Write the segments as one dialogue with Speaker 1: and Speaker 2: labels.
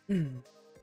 Speaker 1: 嗯。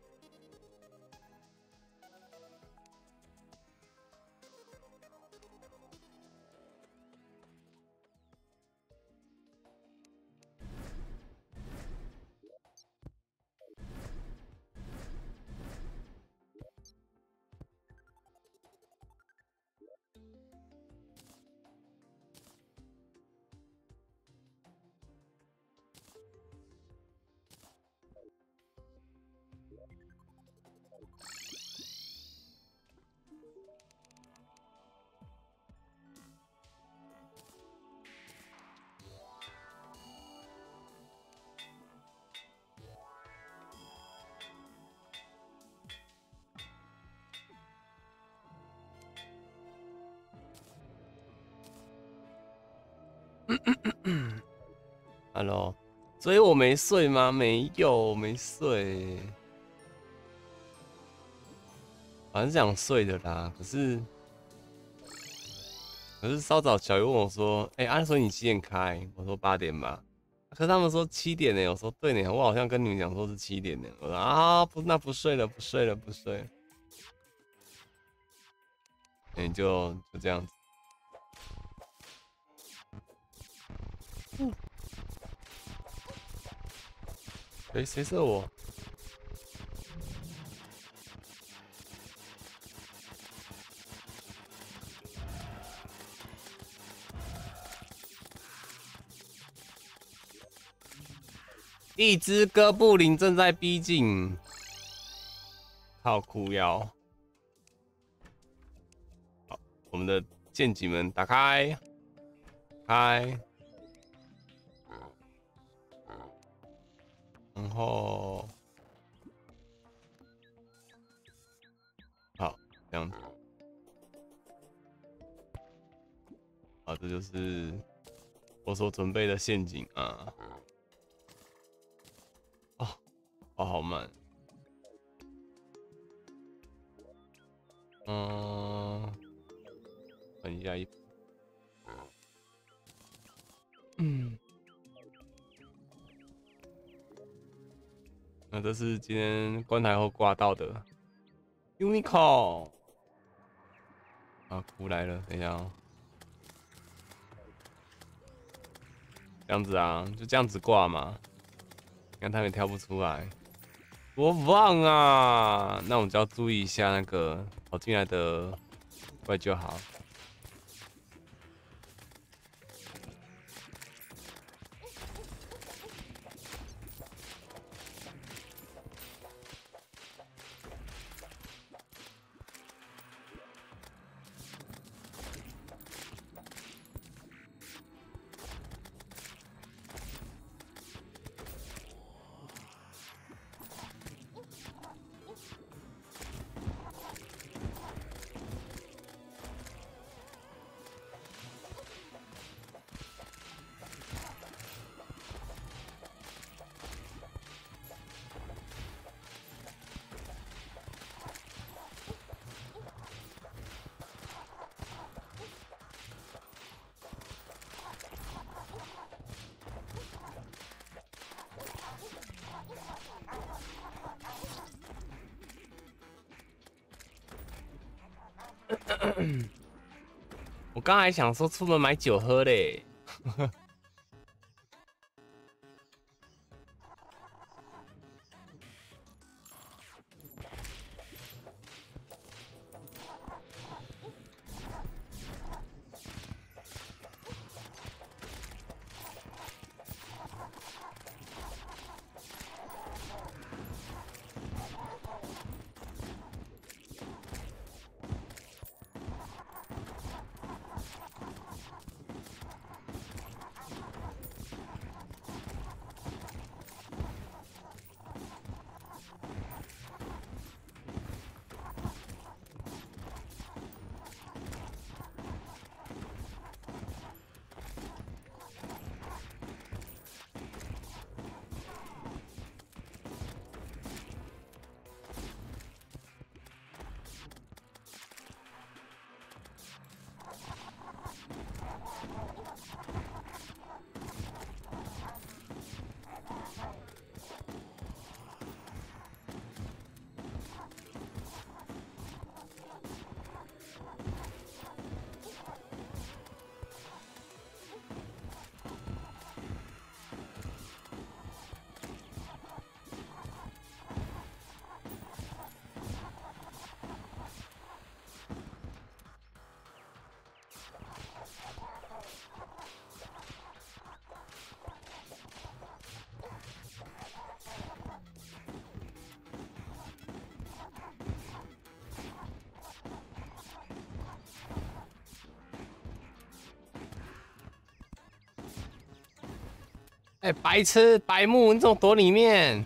Speaker 2: Hello，所以我没睡吗？没有，没睡。我还是想睡的啦，可是稍早小鱼问我说：“哎、按说你几点开？”我说8点吧。可是他们说7点呢，我说对呢，我好像跟你们讲说是7点呢。我说啊，不，那不睡了，不睡了，不睡了。哎、就这样子。谁射我？一只哥布林正在逼近，靠哭腰。好，我们的剑戟门打开，开，然后好，这样子。好，这就是我所准备的陷阱啊。哦，好慢。等一下那这是今天关台后挂到的 Unicorn。啊，哭来了，等一下哦。这样子啊，就这样子挂嘛。你看他们跳不出来，多棒啊！那我们就要注意一下那个跑进来的怪就好。我刚才想说出门买酒喝嘞。 哎，白痴白目，你怎么躲里面？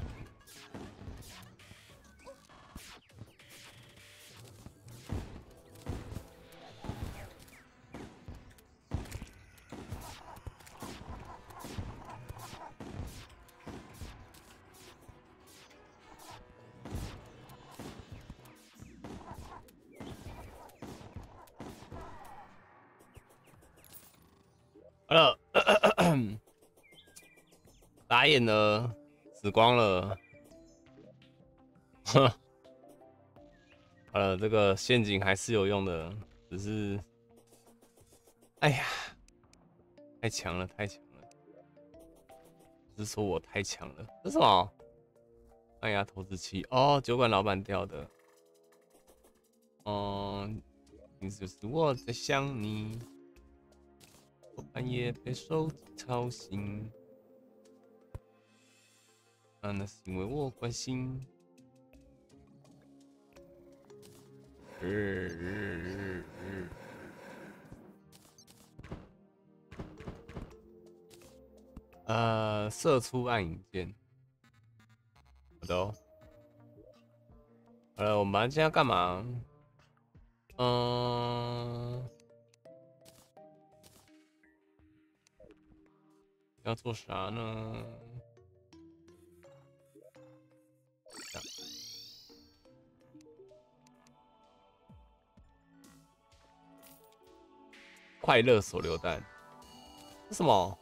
Speaker 2: 打眼了，死光了。好了，这个陷阱还是有用的，只是，哎呀，太强了，太强了！不是说我太强了，这是什么？按压投掷器哦，酒馆老板掉的。嗯，意思就是我在想你，我半夜被手机吵醒，啊，那是因为我关心。射出暗影剑。好的哦。我们现在要干嘛？要做啥呢？快乐手榴弹。这什么？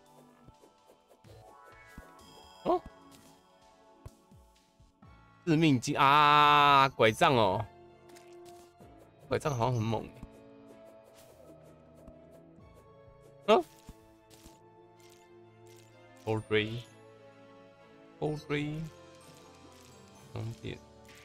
Speaker 2: 哦，致命金啊！拐杖哦，拐杖好像很猛。嗯 ，Hold Ray，Hold Ray，充电。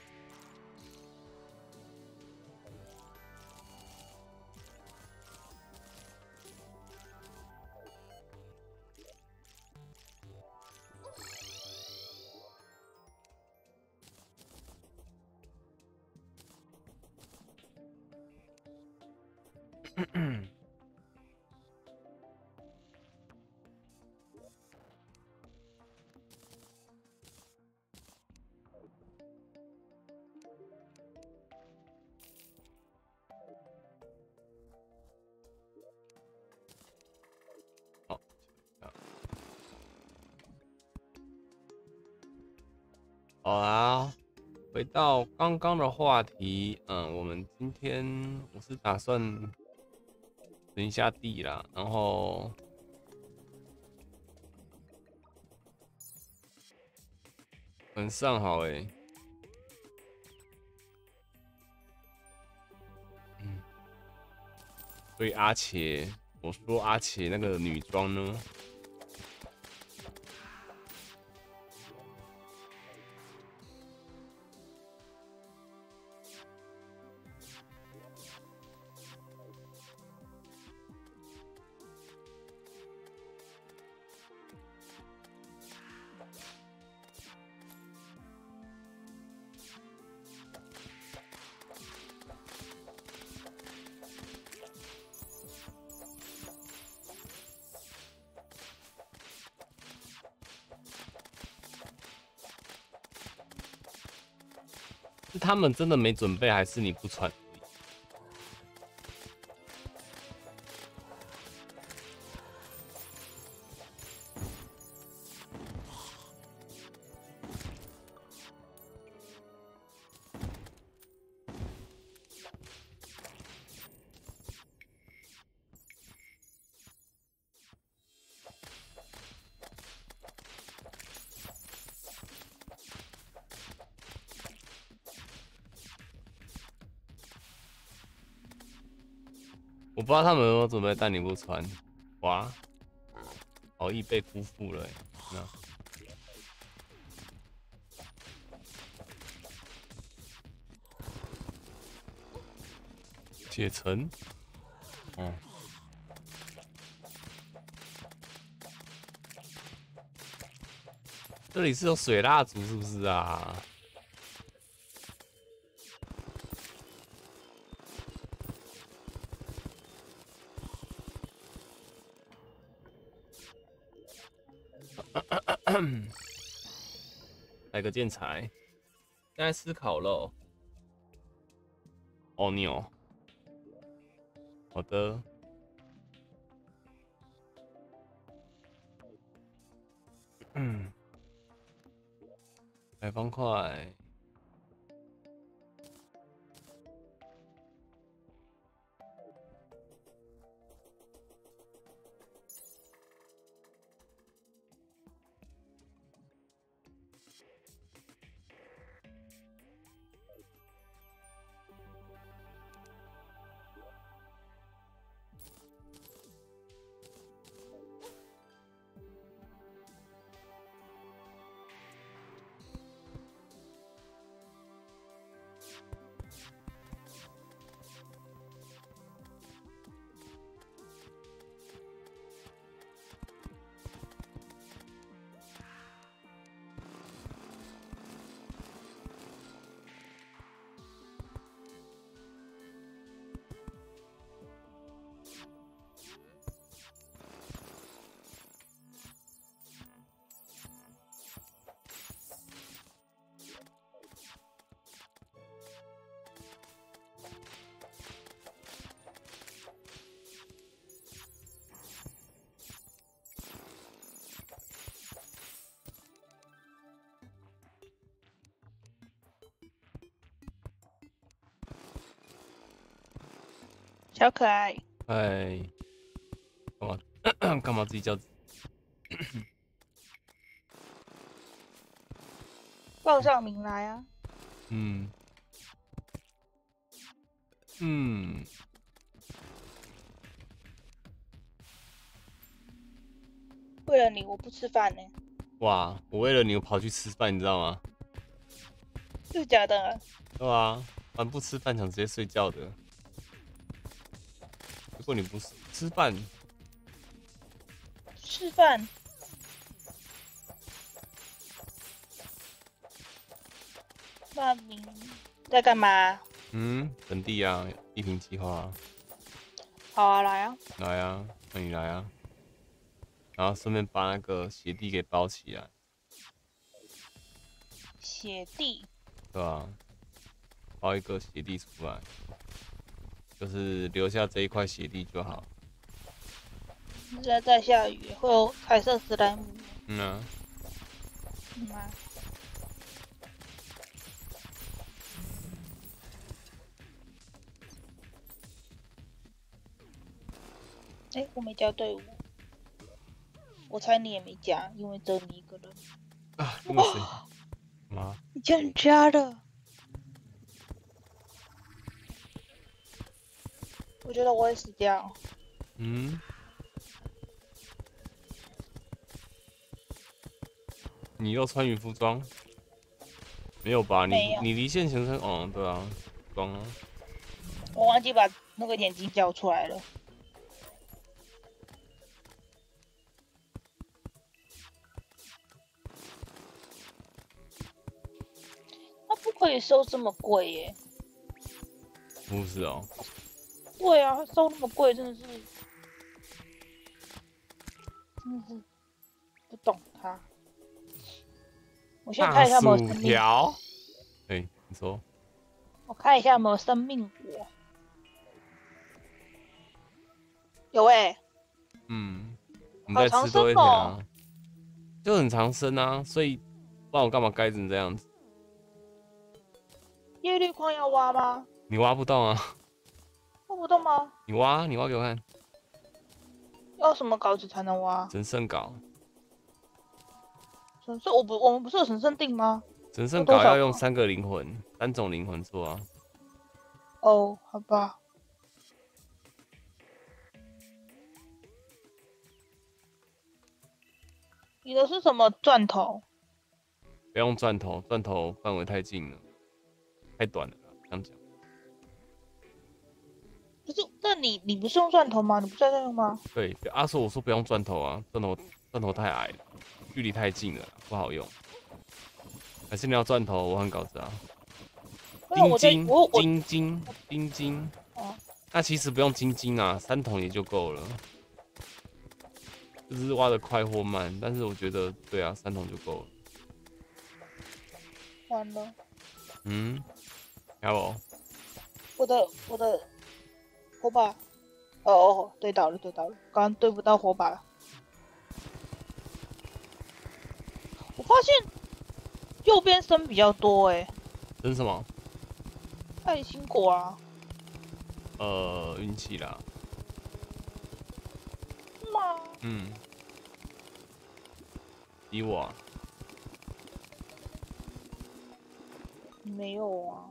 Speaker 2: 好，好啊，回到刚刚的话题，我们今天我是打算存一下地啦，然后很上好欸，所以阿茄，我说阿茄那个女装呢？是他们真的没准备，还是你不穿？我不知道他们有没有准备，但你不穿，哇，好易被辜负了欸。那解成，哦，这里是有水蜡烛是不是啊？ 来个建材，现在思考喽。哦，牛，好的。来方块。
Speaker 1: 小可爱，
Speaker 2: 哎，干嘛干嘛自己叫？
Speaker 1: 报上名来啊！
Speaker 2: 嗯嗯，
Speaker 1: 为了你，我不吃饭呢。
Speaker 2: 哇！我为了你我跑去吃饭，你知道吗？
Speaker 1: 是假的？
Speaker 2: 对啊，反正不吃饭想直接睡觉的。如果你不吃饭，
Speaker 1: 吃饭？那你在干嘛？
Speaker 2: 等地啊，一瓶计划啊，
Speaker 1: 好啊，来啊！
Speaker 2: 来啊，那你来啊，然后顺便把那个鞋地给包起来，
Speaker 1: 血地，
Speaker 2: 对吧？包一个鞋地出来，就是留下这一块鞋地就好。
Speaker 1: 现在在下雨，会有彩色史莱姆。
Speaker 2: 嗯啊，
Speaker 1: 啊。哎，我没加队伍，我猜你也没加，因为只有你一个人。
Speaker 2: 啊，那个谁，妈，
Speaker 1: 你竟然加了！我觉得我会死掉。
Speaker 2: 你又穿渔服装？没有吧？
Speaker 1: 没有，
Speaker 2: 你离线形成，哦，对啊，装啊。
Speaker 1: 我忘记把那个眼睛叫出来了。它不可以收这么贵耶。
Speaker 2: 不是哦，
Speaker 1: 对啊，收那么贵，真的是不懂它。我先看一下有没有生命。
Speaker 2: 条。哎，你说。
Speaker 1: 我看一下有没有生命果。有哎、
Speaker 2: 你
Speaker 1: 好
Speaker 2: 在吃多一点
Speaker 1: 长生哦。
Speaker 2: 啊，就很长生啊，所以不然我干嘛盖成这样子？
Speaker 1: 叶绿矿要挖吗？
Speaker 2: 你挖不动啊，
Speaker 1: 挖不动吗？
Speaker 2: 你挖，你挖给我看。
Speaker 1: 要什么稿子才能挖？
Speaker 2: 神圣稿，
Speaker 1: 神圣，我们不是有神圣定吗？
Speaker 2: 神圣稿要用3个灵魂，3种灵魂做啊。
Speaker 1: 哦，好吧。你的是什么钻头？
Speaker 2: 不用钻头，钻头范围太近了，太短了啦，这样讲。
Speaker 1: 不是，那你不是用钻头吗？你不是在用吗？
Speaker 2: 对，阿说我说不用钻头啊，钻头太矮了，距离太近了，不好用。还是你要钻头？我换稿子啊。金晶。
Speaker 1: 哦，
Speaker 2: 那其实不用金晶啊，3桶也就够了。 就是挖的快或慢，但是我觉得对啊，3桶就够了。
Speaker 1: 完了，
Speaker 2: 嗯，还有
Speaker 1: 我的火把，哦，对到了，刚刚对不到火把。我发现右边生比较多
Speaker 2: 这是什么？
Speaker 1: 爱心果啊，
Speaker 2: 运气啦。
Speaker 1: 是吗？
Speaker 2: 嗯，比我啊。
Speaker 1: 没有啊。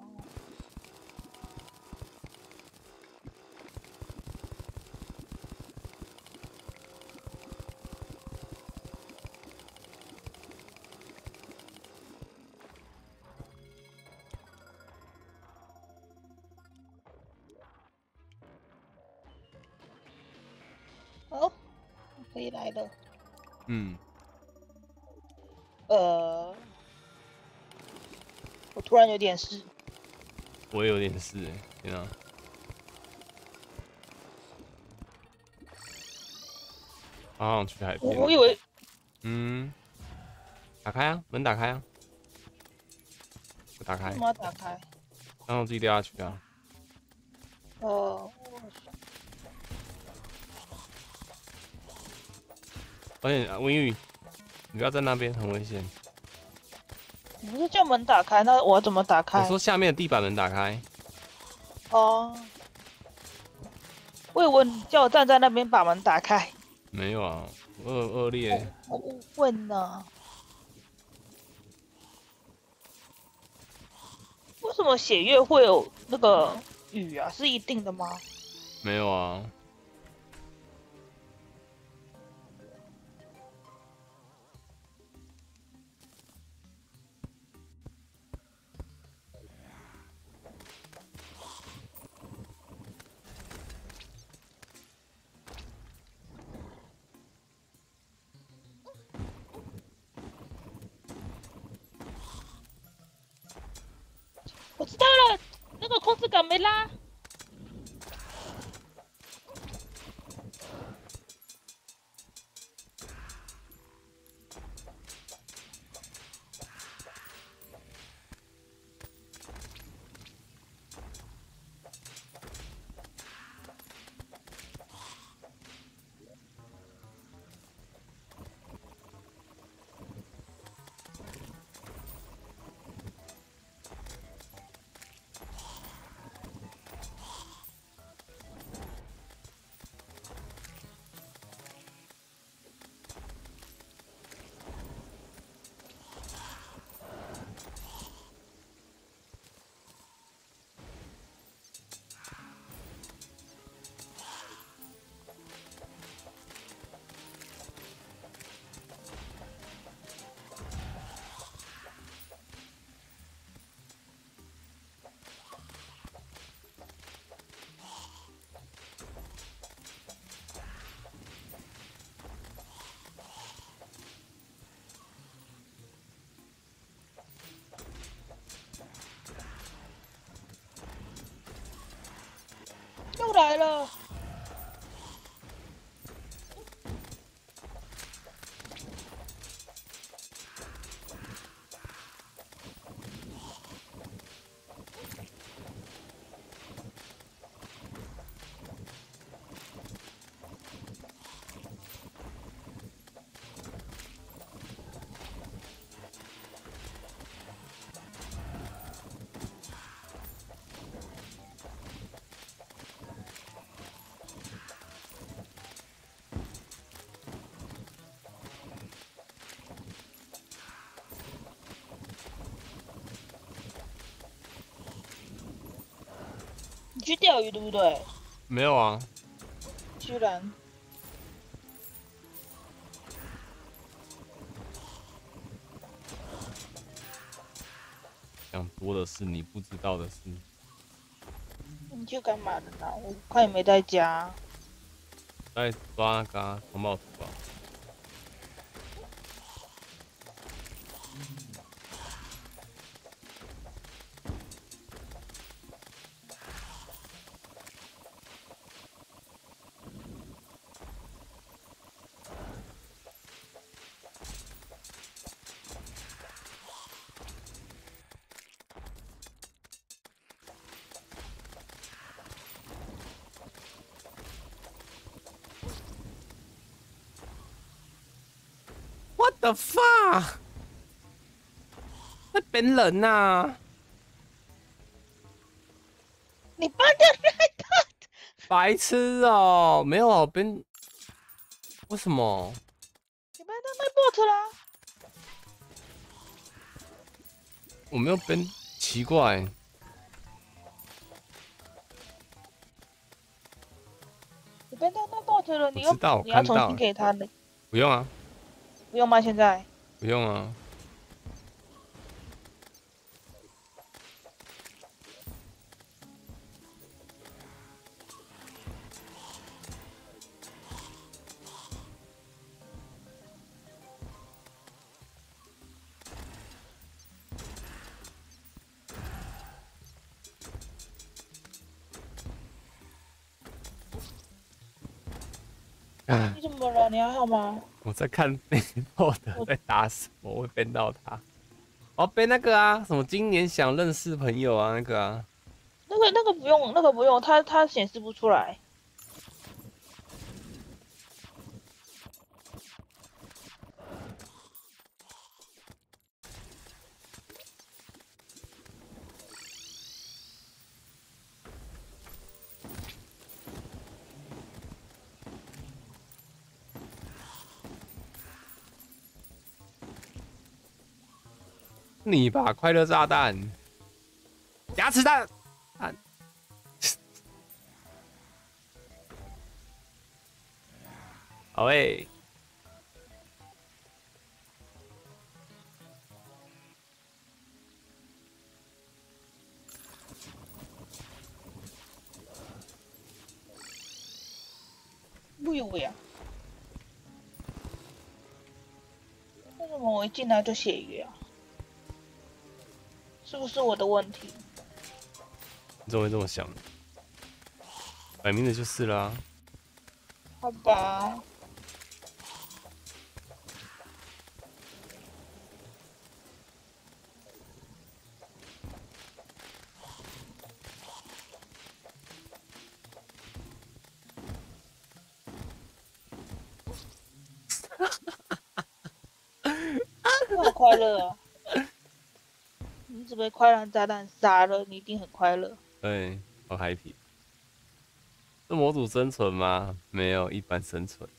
Speaker 1: 哦，可以来了。
Speaker 2: 嗯，
Speaker 1: 我突然有点事。
Speaker 2: 我也有点事天啊！好想去海边。
Speaker 1: 我以为
Speaker 2: 嗯，打开啊，门打开啊，我打开，
Speaker 1: 为什么要打开？
Speaker 2: 然后我自己掉下去啊。
Speaker 1: 呃，
Speaker 2: 而且文宇，你不要在那边，很危险。
Speaker 1: 你不是叫门打开，那我要怎么打开？
Speaker 2: 我说下面的地板门打开。
Speaker 1: 哦，我以为你叫我站在那边把门打开。
Speaker 2: 没有啊，我很恶劣。
Speaker 1: 我误会呢。为什么血月会有那个雨啊？是一定的吗？
Speaker 2: 没有啊。
Speaker 1: 我知道了，那个控制杆没拉。又来了。你去钓鱼对不对？
Speaker 2: 没有啊。
Speaker 1: 居然。
Speaker 2: 讲多的是你不知道的事。
Speaker 1: 你去干嘛的呢？我看你没在家。
Speaker 2: 在抓那个红帽图啊。 the fuck？ 那边人呐、啊？
Speaker 1: 你搬掉那一段，
Speaker 2: 白痴哦、没有啊，边为什么？
Speaker 1: 你搬掉那 bot 啦。
Speaker 2: 我没有边，奇怪。
Speaker 1: 你搬掉那 bot 了，
Speaker 2: 我知道，我
Speaker 1: 你要重新
Speaker 2: 看到了，
Speaker 1: 给他的，
Speaker 2: 不用啊，
Speaker 1: 不用吗？现在
Speaker 2: 不用啊。啊，
Speaker 1: 你怎么了？你还好吗？
Speaker 2: 我在看那后的在打什么，我会编到他。哦，编那个啊，什么今年想认识朋友啊，那个啊。
Speaker 1: 那个不用，那个不用，它显示不出来。
Speaker 2: 你吧，快乐炸弹，牙齿弹，啊，好诶、
Speaker 1: 不以为啊？为什么我一进来就血鱼啊？是不是我的问题？
Speaker 2: 你怎么会这么想？摆明的就是啦。
Speaker 1: 好吧，我好快乐啊！你只被快乐炸弹杀了，你一定很快乐。
Speaker 2: 对，好 happy。是模组生存吗？没有，一般生存。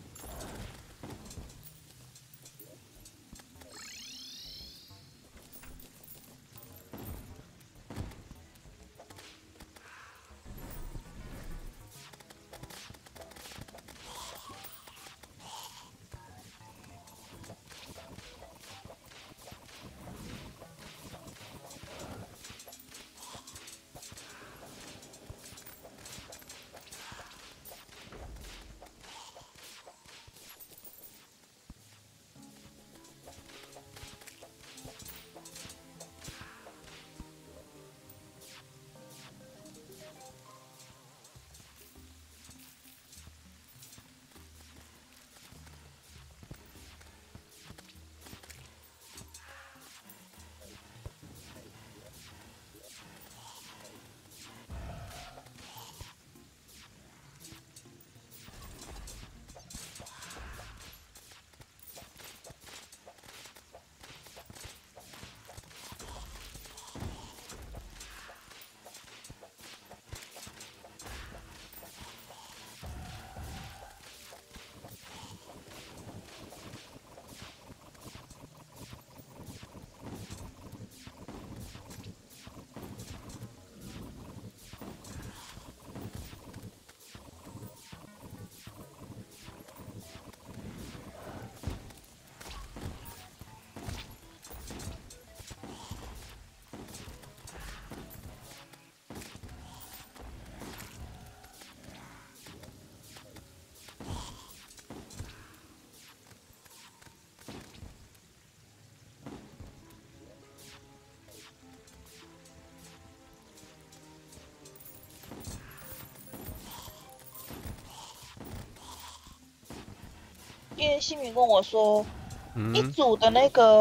Speaker 1: 今天新民跟我说，一
Speaker 2: 嗯，
Speaker 1: 组的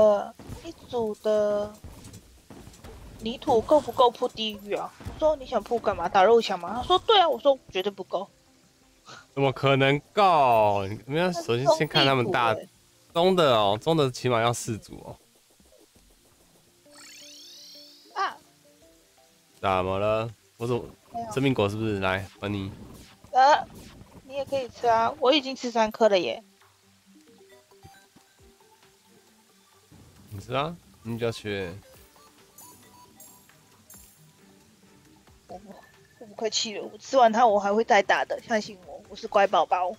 Speaker 1: 泥土够不够铺地狱啊？我说你想铺干嘛？打肉墙吗？他说对啊，我说绝对不够。
Speaker 2: 怎么可能够？你们要
Speaker 1: 那
Speaker 2: 首先
Speaker 1: 是冲
Speaker 2: 先看他们
Speaker 1: 地图
Speaker 2: 大，
Speaker 1: 欸
Speaker 2: 中的哦，中的起码要4组哦。
Speaker 1: 啊，
Speaker 2: 怎么了？我怎么
Speaker 1: 没有。
Speaker 2: 生命果是不是？来，还你。
Speaker 1: 你也可以吃啊，我已经吃3颗了耶。
Speaker 2: 你吃啊，你比较缺。
Speaker 1: 我不客气了，我吃完它我还会再打的，相信我，我是乖宝宝。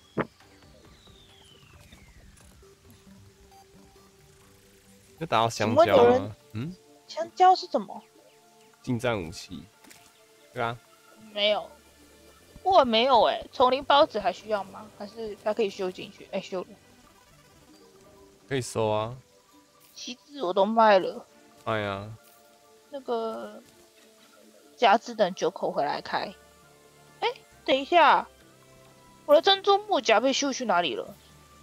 Speaker 2: 就打到
Speaker 1: 请
Speaker 2: 香
Speaker 1: 问有人
Speaker 2: 蕉吗？嗯，
Speaker 1: 香蕉是什么？
Speaker 2: 近战武器。对啊，
Speaker 1: 没有，我没有哎。丛林包子还需要吗？还是它可以修进去？哎，修了。
Speaker 2: 可以收啊。
Speaker 1: 旗帜我都卖了，
Speaker 2: 哎呀，
Speaker 1: 那个夹子等9口回来开。哎，等一下，我的珍珠木夹被修去哪里了？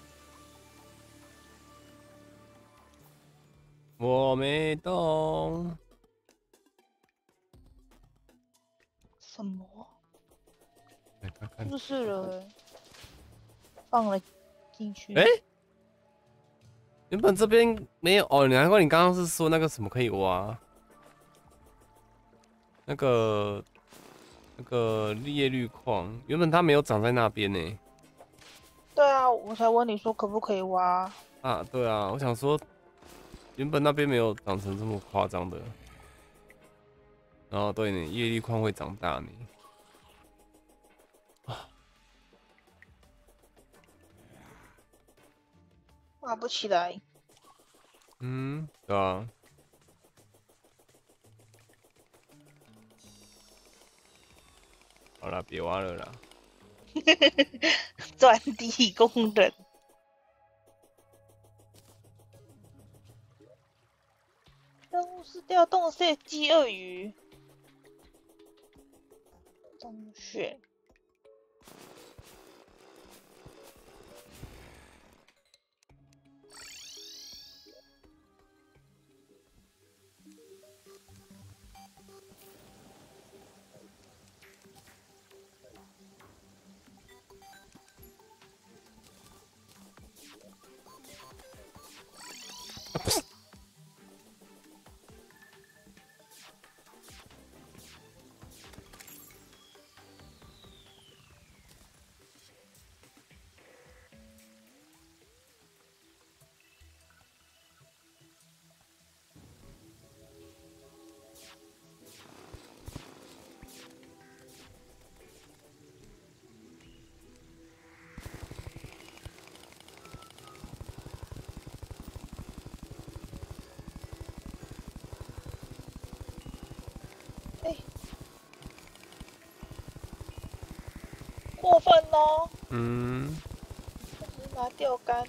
Speaker 2: 我没动。
Speaker 1: 什么？
Speaker 2: 来看看。
Speaker 1: 出事了欸？放了进去。
Speaker 2: 哎、原本这边没有哦，难怪你刚刚是说那个什么可以挖，那个叶绿矿，原本它没有长在那边呢。
Speaker 1: 对啊，我才问你说可不可以挖。
Speaker 2: 啊，对啊，我想说，原本那边没有长成这么夸张的。然后对呢，叶绿矿会长大呢。
Speaker 1: 挖不起来。
Speaker 2: 嗯，对啊。好了，别挖了啦。
Speaker 1: 钻地工人。任务是调动射击鳄鱼。洞穴。哎，过分哦！
Speaker 2: 嗯，
Speaker 1: 我只是拿钓竿。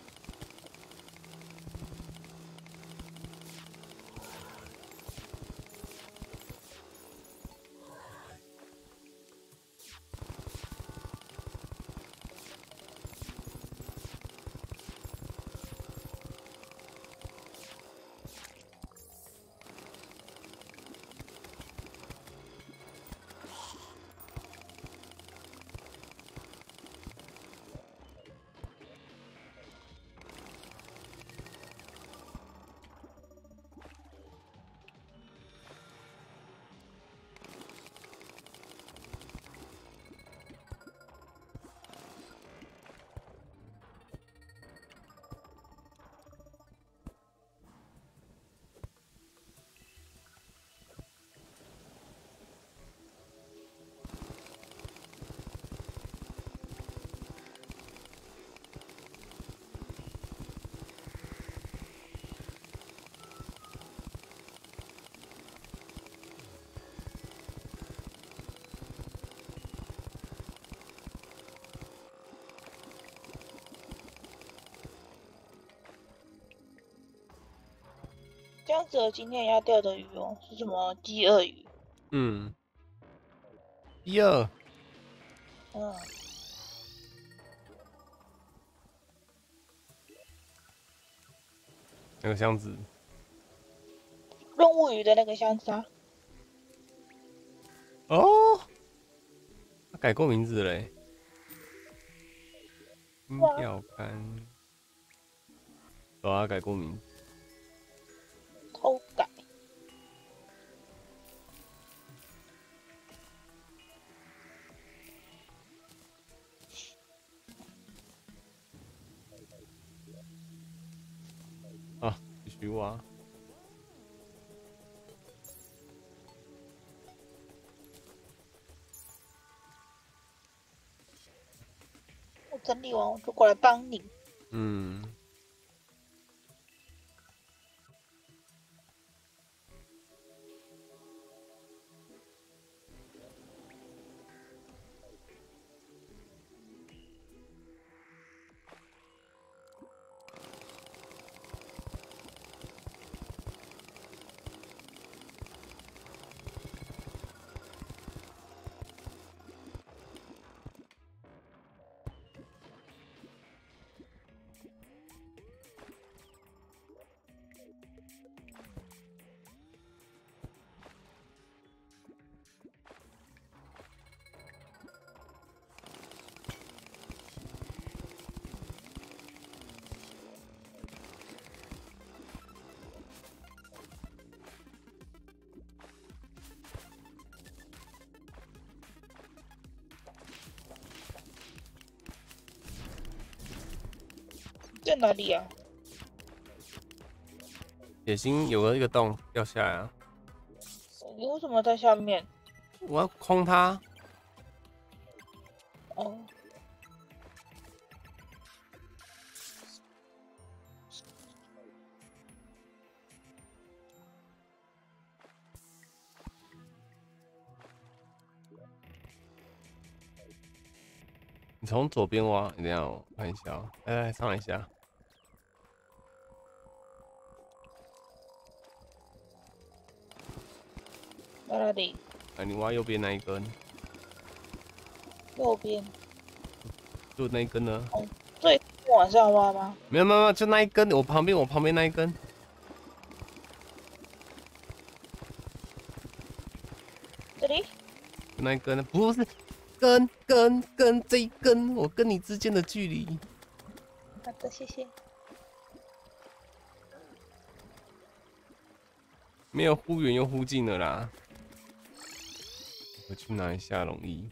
Speaker 1: 江泽今天要钓的鱼哦，是什么鸡鳄鱼？
Speaker 2: 嗯，第二，
Speaker 1: 嗯，
Speaker 2: 那个箱子。
Speaker 1: 任务鱼的那个箱子啊。
Speaker 2: 哦，他改过名字嘞。金
Speaker 1: 哇，
Speaker 2: 钓竿。 有啊，改过名。
Speaker 1: 偷改。
Speaker 2: 啊，继续挖。
Speaker 1: 我整理完我就过来帮你。
Speaker 2: 嗯，
Speaker 1: 在哪里啊？
Speaker 2: 铁心有一个洞掉下来啊！
Speaker 1: 你为什么在下面？
Speaker 2: 我要空它。
Speaker 1: 哦，
Speaker 2: 你从左边挖，等一下我看一下哦。来，上来一下。
Speaker 1: 在哪里？
Speaker 2: 来，你挖右边那一根，
Speaker 1: 右边。
Speaker 2: 就那一根呢？
Speaker 1: 哦，最往上挖吗？
Speaker 2: 没有，就那一根，我旁边那一根。
Speaker 1: 这里？
Speaker 2: 就那一根，不是根这一根，我跟你之间的距离。
Speaker 1: 好的，谢谢。
Speaker 2: 没有忽远又忽近的啦。我去拿一下容易。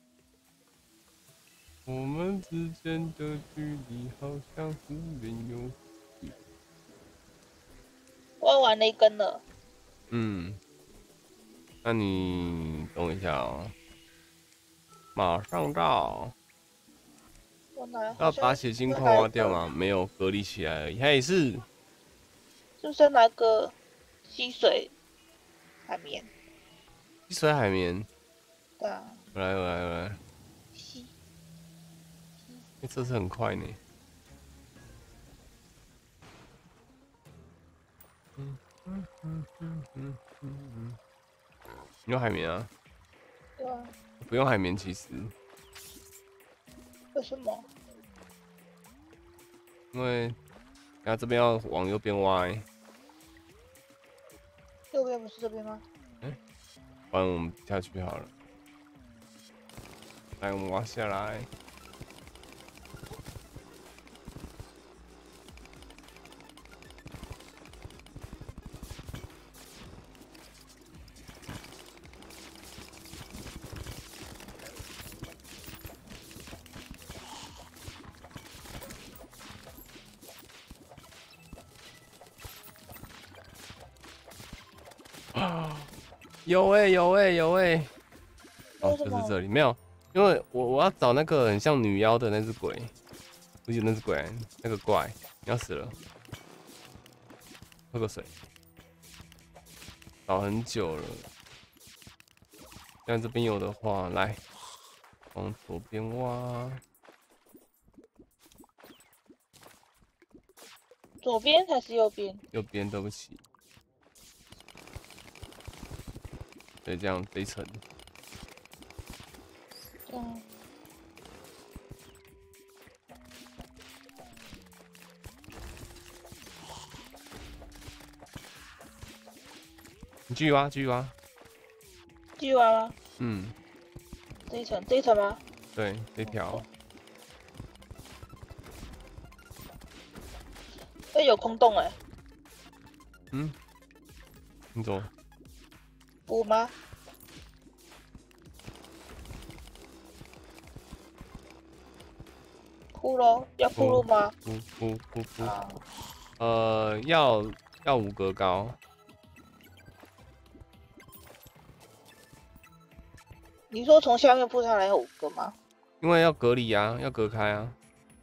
Speaker 2: 我们之间的距离好像忽远又忽近。
Speaker 1: 挖完了一根了。
Speaker 2: 嗯，那你等我一下哦，马上到。
Speaker 1: 我拿
Speaker 2: 要把血晶矿挖掉吗？没有，隔离起来而已。嘿，是
Speaker 1: 是不是拿个吸水海绵？
Speaker 2: 吸水海绵。
Speaker 1: 对啊。
Speaker 2: 我来。
Speaker 1: 吸。
Speaker 2: 这次很快呢。你用海绵啊？
Speaker 1: 对啊。
Speaker 2: 不用海绵，其实。
Speaker 1: 为什么？
Speaker 2: 因为，然后这边要往右边挖、欸。
Speaker 1: 右边不是这边吗？
Speaker 2: 不然我们下去好了。来，我们挖下来。有欸，哦，就是这里没有，因为我要找那个很像女妖的那只鬼，不是那只鬼，那个怪，你要死了，喝个水，找很久了。像这边有的话，来往左边挖，
Speaker 1: 左边还是右边？
Speaker 2: 右边，对不起。对，这样这一层。
Speaker 1: 嗯。
Speaker 2: 你继续挖，继续挖。
Speaker 1: 继续挖吗？
Speaker 2: 嗯。
Speaker 1: 这一层吗？
Speaker 2: 对，这条。
Speaker 1: 哎，有空洞哎，
Speaker 2: 嗯，你怎么？
Speaker 1: 补吗？铺咯，要铺路吗？
Speaker 2: 不，
Speaker 1: 啊，
Speaker 2: 要5格高，
Speaker 1: 你说从下面铺上来有5个吗？
Speaker 2: 因为要隔离啊，要隔开啊。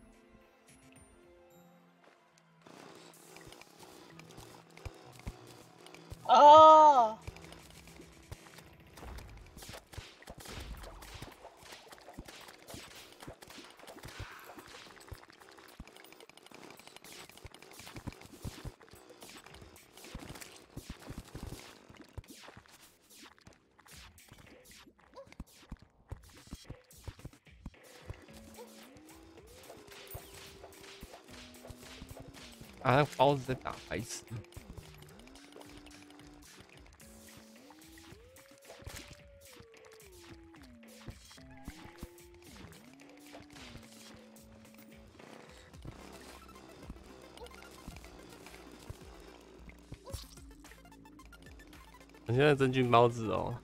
Speaker 1: 哦，
Speaker 2: 啊，那个包子在打白痴。我现在真菌包子哦，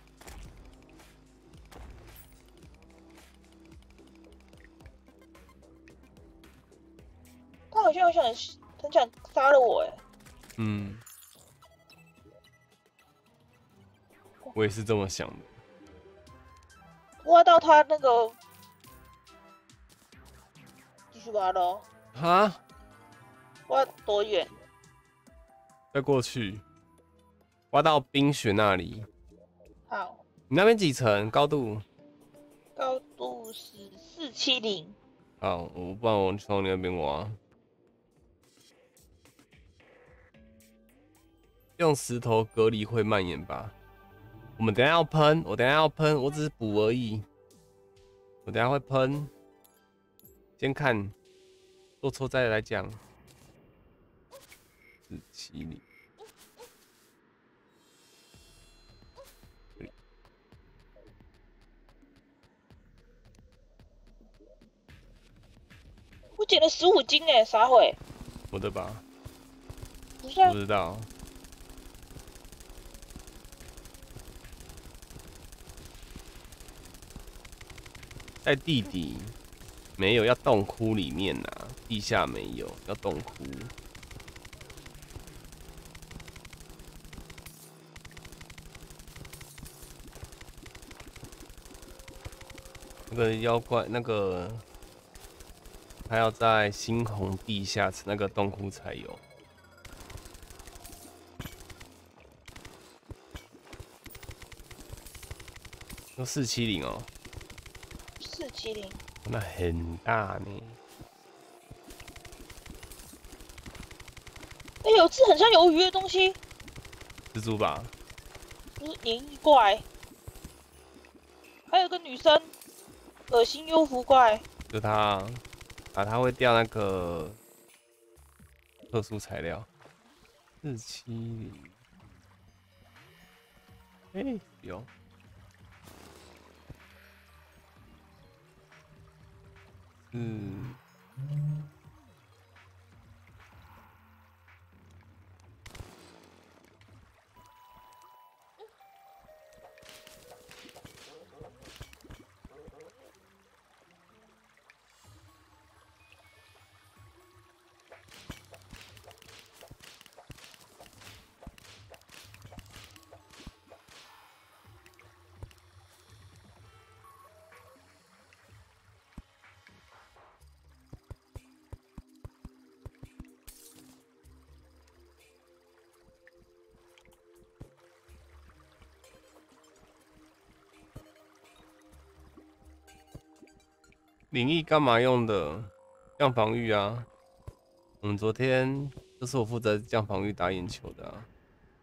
Speaker 1: 他好像很想杀了我哎，
Speaker 2: 嗯，我也是这么想的。
Speaker 1: 挖到他那个，继续挖咯，
Speaker 2: 哈，
Speaker 1: 挖多远？
Speaker 2: 再过去，挖到冰雪那里。
Speaker 1: 好，
Speaker 2: 你那边几层高度？
Speaker 1: 高度是470，
Speaker 2: 好，不然我从你那边挖。用石头隔离会蔓延吧？我们等一下要喷，我等一下要喷，我只是补而已。我等一下会喷，先看，做错再来讲。470，
Speaker 1: 我捡了15斤哎，啥会？
Speaker 2: 我的吧？
Speaker 1: 不是啊
Speaker 2: 不，知道。在地底没有，要洞窟里面呐、地下没有，要洞窟。那个妖怪，那个他要在猩红地下那个洞窟才有。有470哦，
Speaker 1: 470，
Speaker 2: 那很大呢。
Speaker 1: 哎，有只很像鱿鱼的东西，
Speaker 2: 蜘蛛吧？
Speaker 1: 不是黏液怪，还有个女生，恶心幽浮怪，
Speaker 2: 就它啊，它会掉那个特殊材料。470，哎，有。嗯，灵异干嘛用的？降防御啊。我们昨天就是我负责降防御打眼球的啊。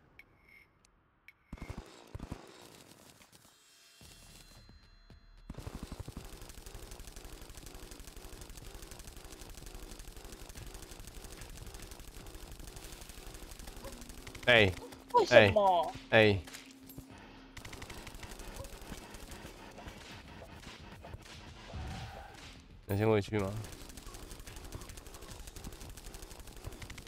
Speaker 2: 哎
Speaker 1: 为什
Speaker 2: 哎
Speaker 1: 么？
Speaker 2: 哎，能先回去吗？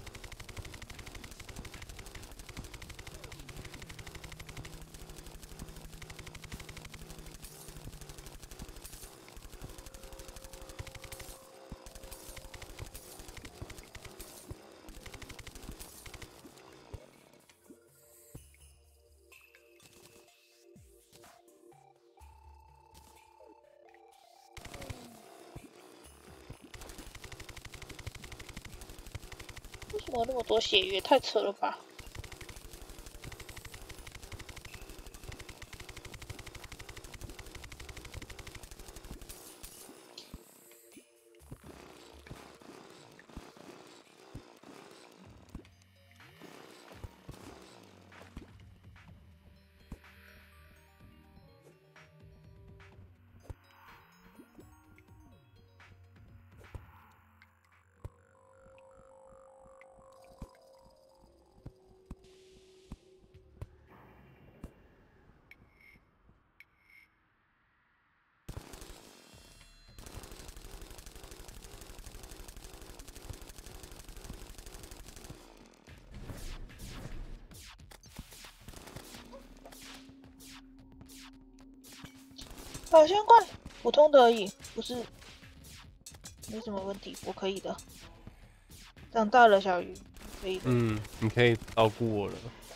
Speaker 1: 怎么那么多血月？太扯了吧！好像怪普通的而已，不是没什么问题，我可以的。长大了，小鱼，可以的。
Speaker 2: 嗯，你可以照顾我了。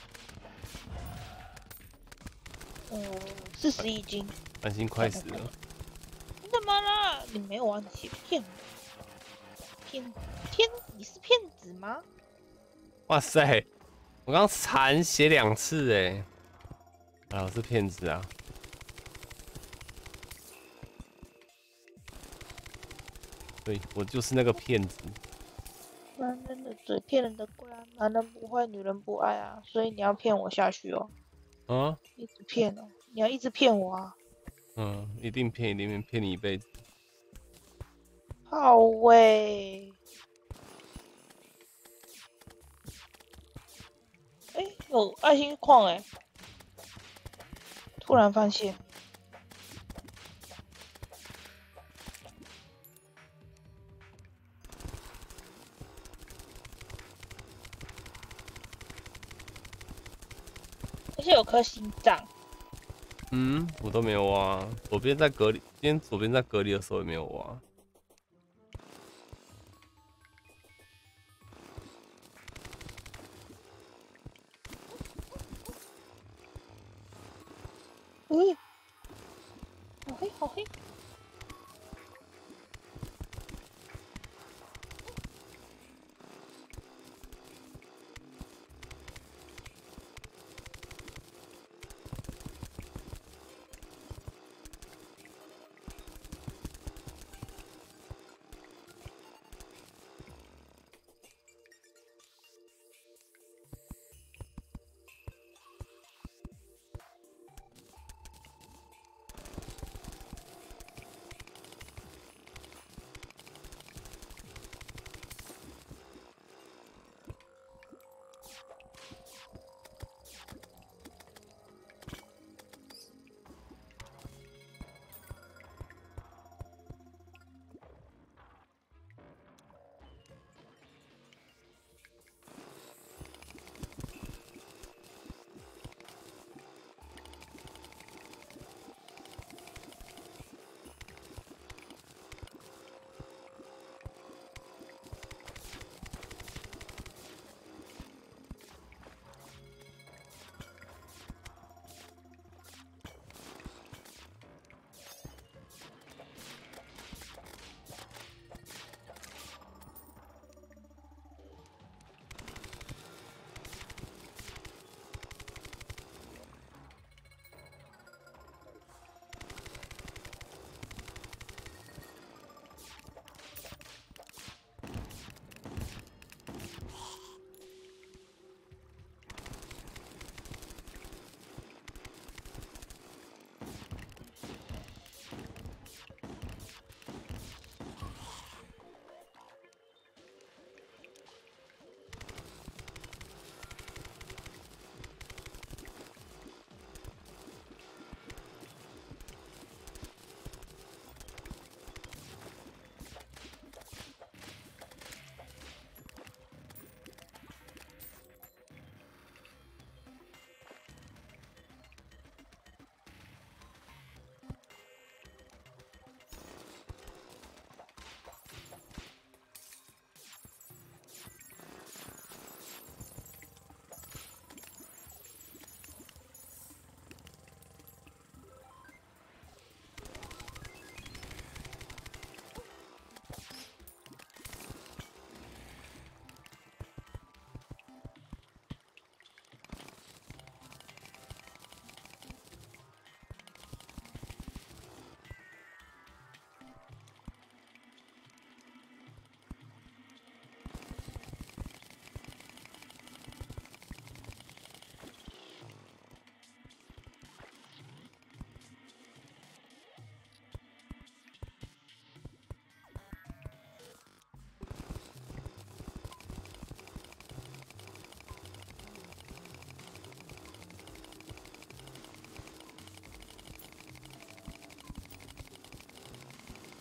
Speaker 1: 41斤。
Speaker 2: 安心快死了。
Speaker 1: 你怎么了？你没有啊？你骗我！你是骗子吗？
Speaker 2: 哇塞，我刚残血2次哎！啊，我是骗子啊！对，我就是那个骗子。
Speaker 1: 男人的嘴骗人的鬼啊！男人不坏，女人不爱啊！所以你要骗我下去哦。
Speaker 2: 啊？
Speaker 1: 一直骗哦！你要一直骗我啊！
Speaker 2: 嗯，一定骗，一定骗你一辈子。
Speaker 1: 好喂！有爱心矿哎！突然发现，而且有颗心脏。
Speaker 2: 嗯，我都没有挖。左边在隔离，今天左边在隔离的时候也没有挖。
Speaker 1: 好黑，好黑。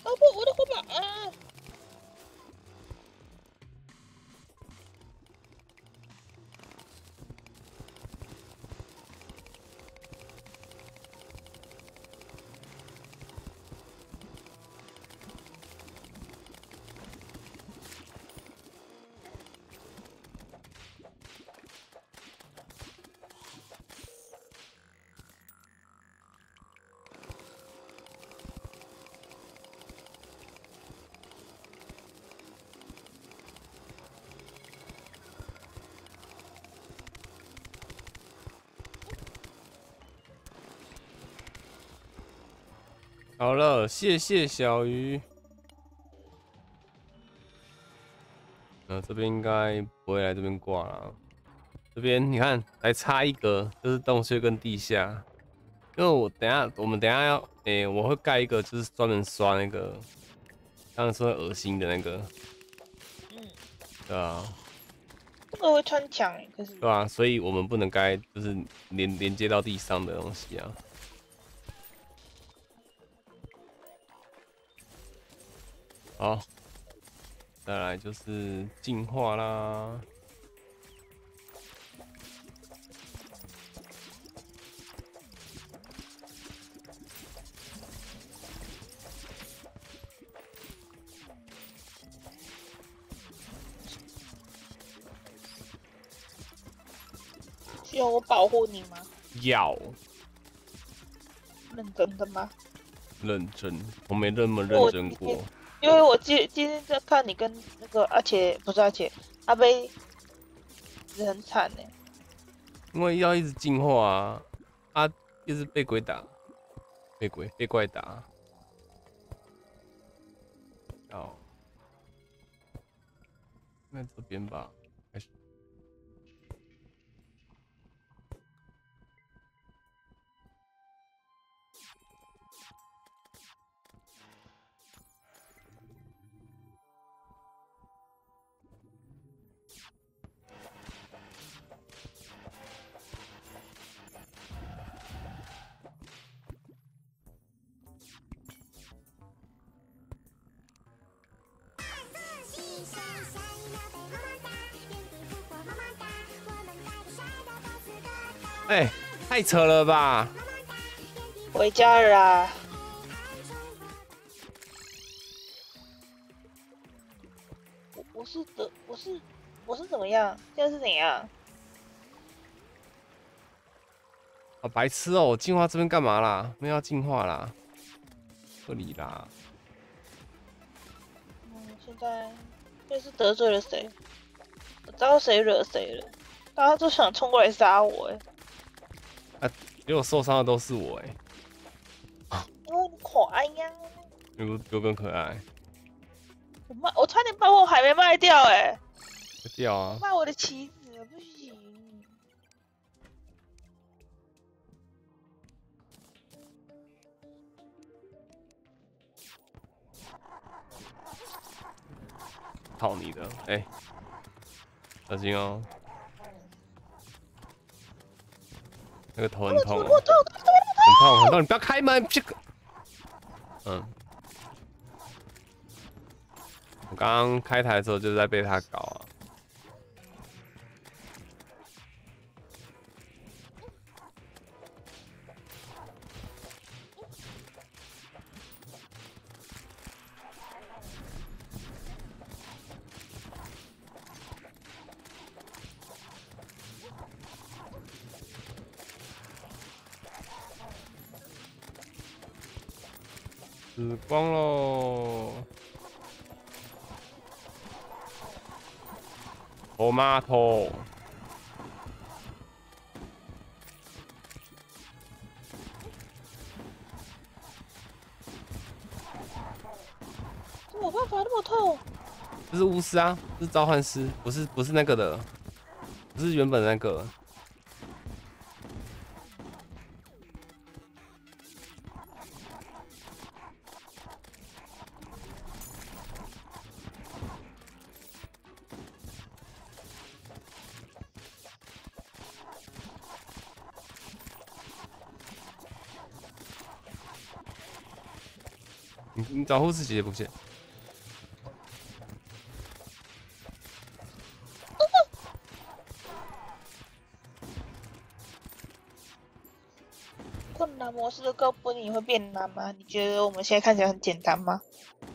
Speaker 1: 哦不，我的火把啊！
Speaker 2: 好了，谢谢小鱼。这边应该不会来这边挂了。这边你看，还差一格，就是洞穴跟地下。因为我们等一下要，我会盖一个，就是专门刷那个，刚刚说恶心的那个，
Speaker 1: 嗯，
Speaker 2: 对啊，
Speaker 1: 这个会穿墙哎，可是
Speaker 2: 对啊，所以我们不能盖，就是连接到地上的东西啊。好，再来就是进化啦。
Speaker 1: 需要我保护你吗？
Speaker 2: 要
Speaker 1: 认真的吗？
Speaker 2: 认真，我没那么认真过。
Speaker 1: 因为我今天在看你跟那个阿贝，是很惨呢。
Speaker 2: 因为要一直进化啊，一直被鬼打，被怪打。好，那这边吧，开始。哎，太扯了吧！
Speaker 1: 回家了啦。我是怎么样？现在是怎样？
Speaker 2: 啊，白痴哦！我进化这边干嘛啦？没有要进化啦，这里啦。
Speaker 1: 现在是得罪了谁？我知道谁惹谁了，大家都想冲过来杀我哎。
Speaker 2: 结果受伤的都是我
Speaker 1: 因为你可爱呀。
Speaker 2: 有更可爱。
Speaker 1: 我差点把我还没卖掉哎。
Speaker 2: 掉啊！
Speaker 1: 卖我的棋子不行。
Speaker 2: 套你的，小心哦！那个头很痛哦，很痛！你不要开门！我刚刚开台的时候就在被他搞啊。死光喽！头妈头！
Speaker 1: 怎么办法那么痛？
Speaker 2: 这是巫师啊，这是召唤师，不是那个的，不是原本那个。 你找护士姐姐不见。
Speaker 1: 困难模式的告诉你会变难吗？你觉得我们现在看起来很简单吗？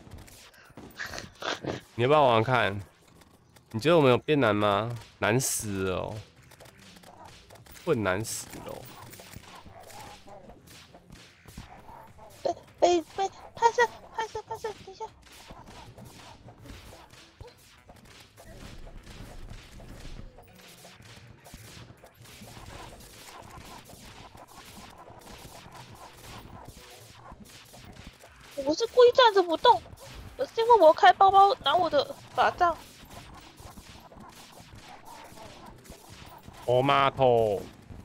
Speaker 2: 你要不要玩玩看？你觉得我们有变难吗？难死了哦，困难死了哦。
Speaker 1: 被拍摄，等一下。我不是故意站着不动，而是因为我要开包包拿我的法杖。
Speaker 2: Tomato，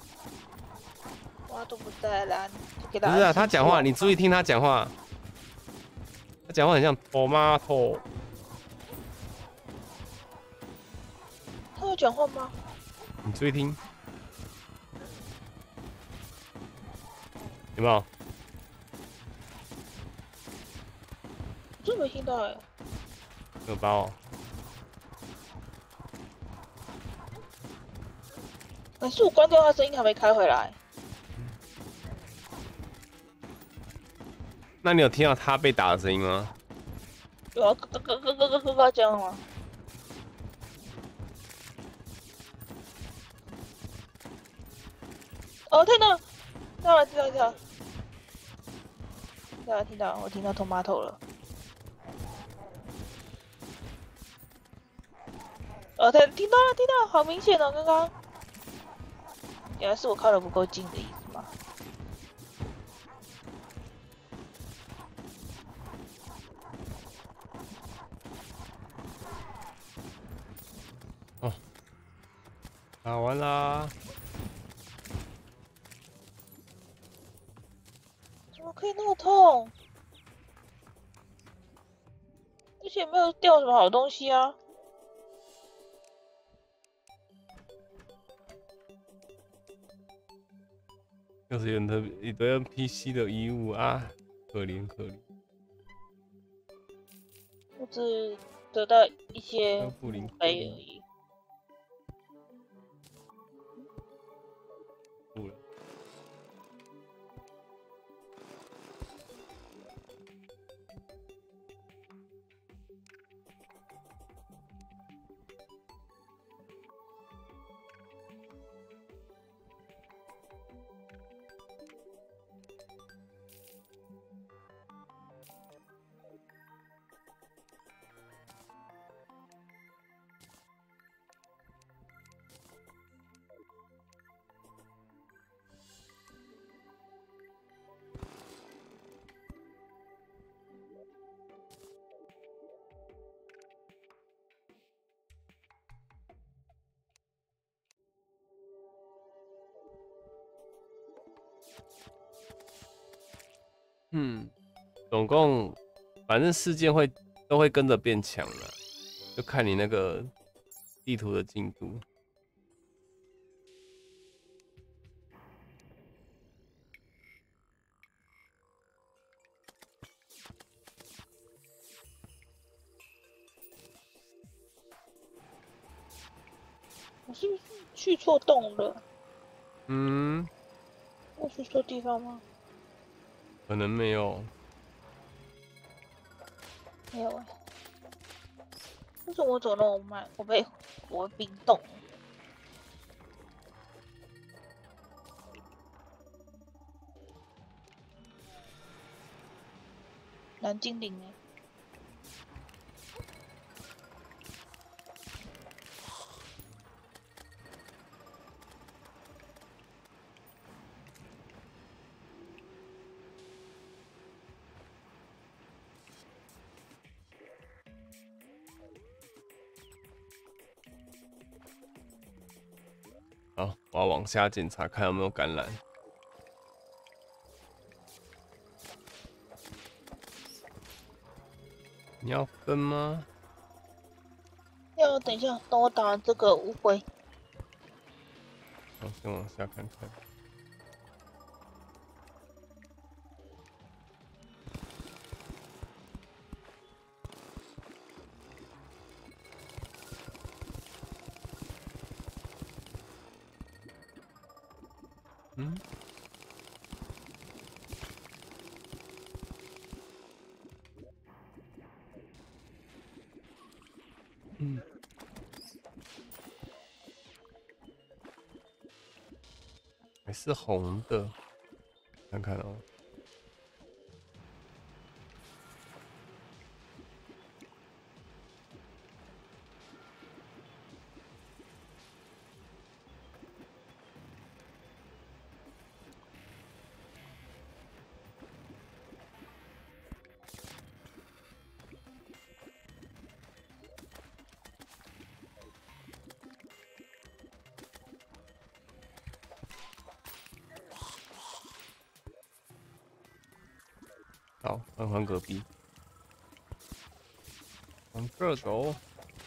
Speaker 1: 哇，都不在啦，就给
Speaker 2: 不是啊，
Speaker 1: 他
Speaker 2: 他讲话，你注意听他讲话。他讲话很像 Tomato。
Speaker 1: 他有讲话吗？
Speaker 2: 你注意听，有没有？
Speaker 1: 我真没听到哎。
Speaker 2: 有包哦。
Speaker 1: 可是我关掉他声音还没开回来。
Speaker 2: 那你有听到他被打的声音吗？
Speaker 1: 有啊，咯这样吗？哦，听到了，听到，我听到 tomato 了。哦，听到了，好明显哦，刚刚。原来是我靠得不够近的意思吗？
Speaker 2: 哦，打完啦。
Speaker 1: 怎么可以那么痛？而且没有掉什么好东西啊。
Speaker 2: 又是一堆 NPC 的遗物啊，可怜可怜。
Speaker 1: 我只得到一些
Speaker 2: 布林
Speaker 1: 碑而已。
Speaker 2: 不了。总共反正事件都会跟着变强了，就看你那个地图的进度。
Speaker 1: 我是不是去错洞了？
Speaker 2: 嗯，
Speaker 1: 我去错地方吗？
Speaker 2: 可能没有。
Speaker 1: 没有哎。为什么我走那么慢？我冰冻。蓝精灵哎。
Speaker 2: 好，我要往下检查，看有没有感染。你要分吗？
Speaker 1: 要等一下，等我打完这个误会。
Speaker 2: 好，先往下看看。 嗯。嗯。还是红的，看看哦。好，换隔壁，往这走。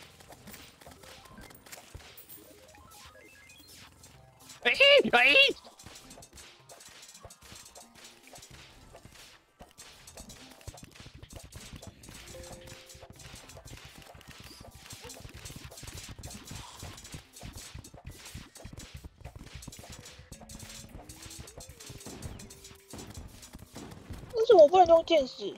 Speaker 2: 哎哎！
Speaker 1: 为什么我不能用剑士？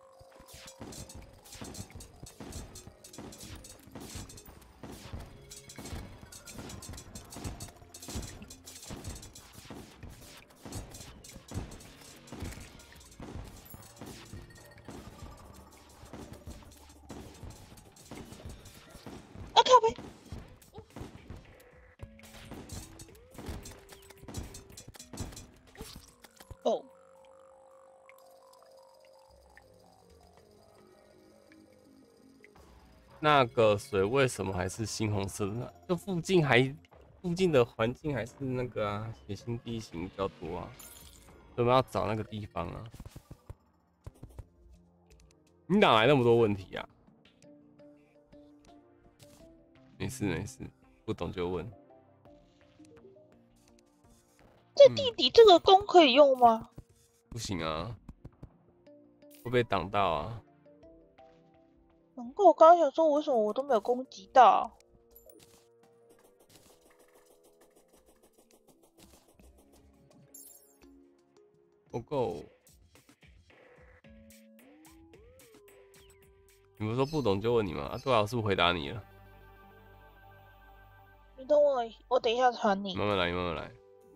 Speaker 1: 啊靠呗！哦，
Speaker 2: 那个水为什么还是猩红色的呢？这附近的环境还是那个啊，血腥地形比较多啊，所以我们要找那个地方啊。你哪来那么多问题啊？没事没事，不懂就问。
Speaker 1: 在地底这个弓可以用吗？
Speaker 2: 不行啊，会被挡到啊。
Speaker 1: 难怪我刚刚想说，为什么我都没有攻击到？
Speaker 2: 不够。你不是说不懂就问你吗？啊，对啊，我是不是回答你了？
Speaker 1: 你等我等一下传你。
Speaker 2: 慢慢来，慢慢来。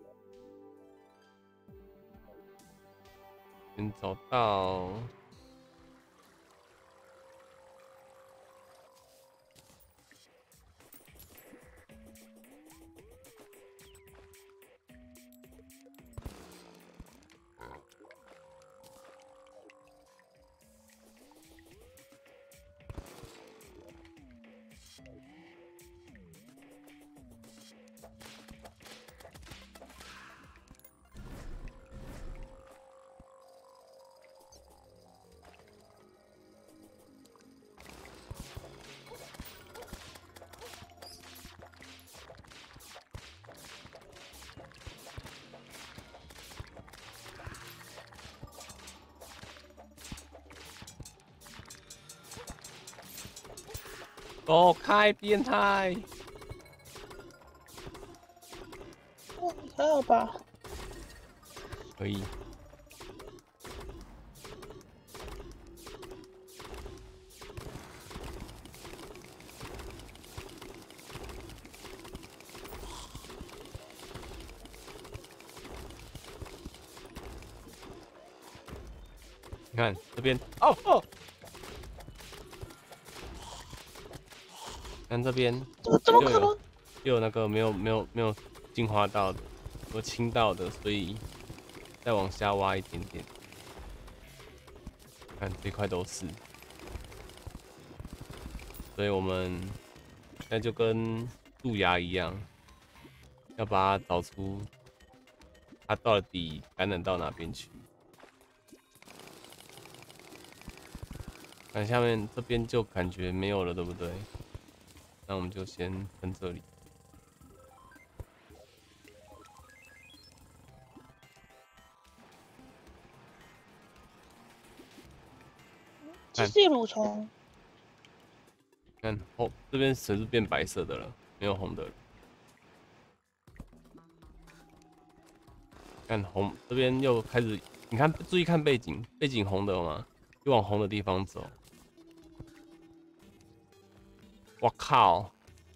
Speaker 2: 先找到。走开，变态！
Speaker 1: 哦，你还好吧？
Speaker 2: 可以。你看这边，哦哦，看这边
Speaker 1: 怎么可能？
Speaker 2: 又有那个没有进化到的，有清到的，所以再往下挖一点点。看这块都是，所以我们那就跟蛀牙一样，要把它找出它到底感染到哪边去。看下面这边就感觉没有了，对不对？那我们就先分这里。看，
Speaker 1: 这是蠕虫。
Speaker 2: 看哦，这边水是变白色的了，没有红的了。 看红这边又开始，你看注意看背景，背景红的吗？就往红的地方走。我靠！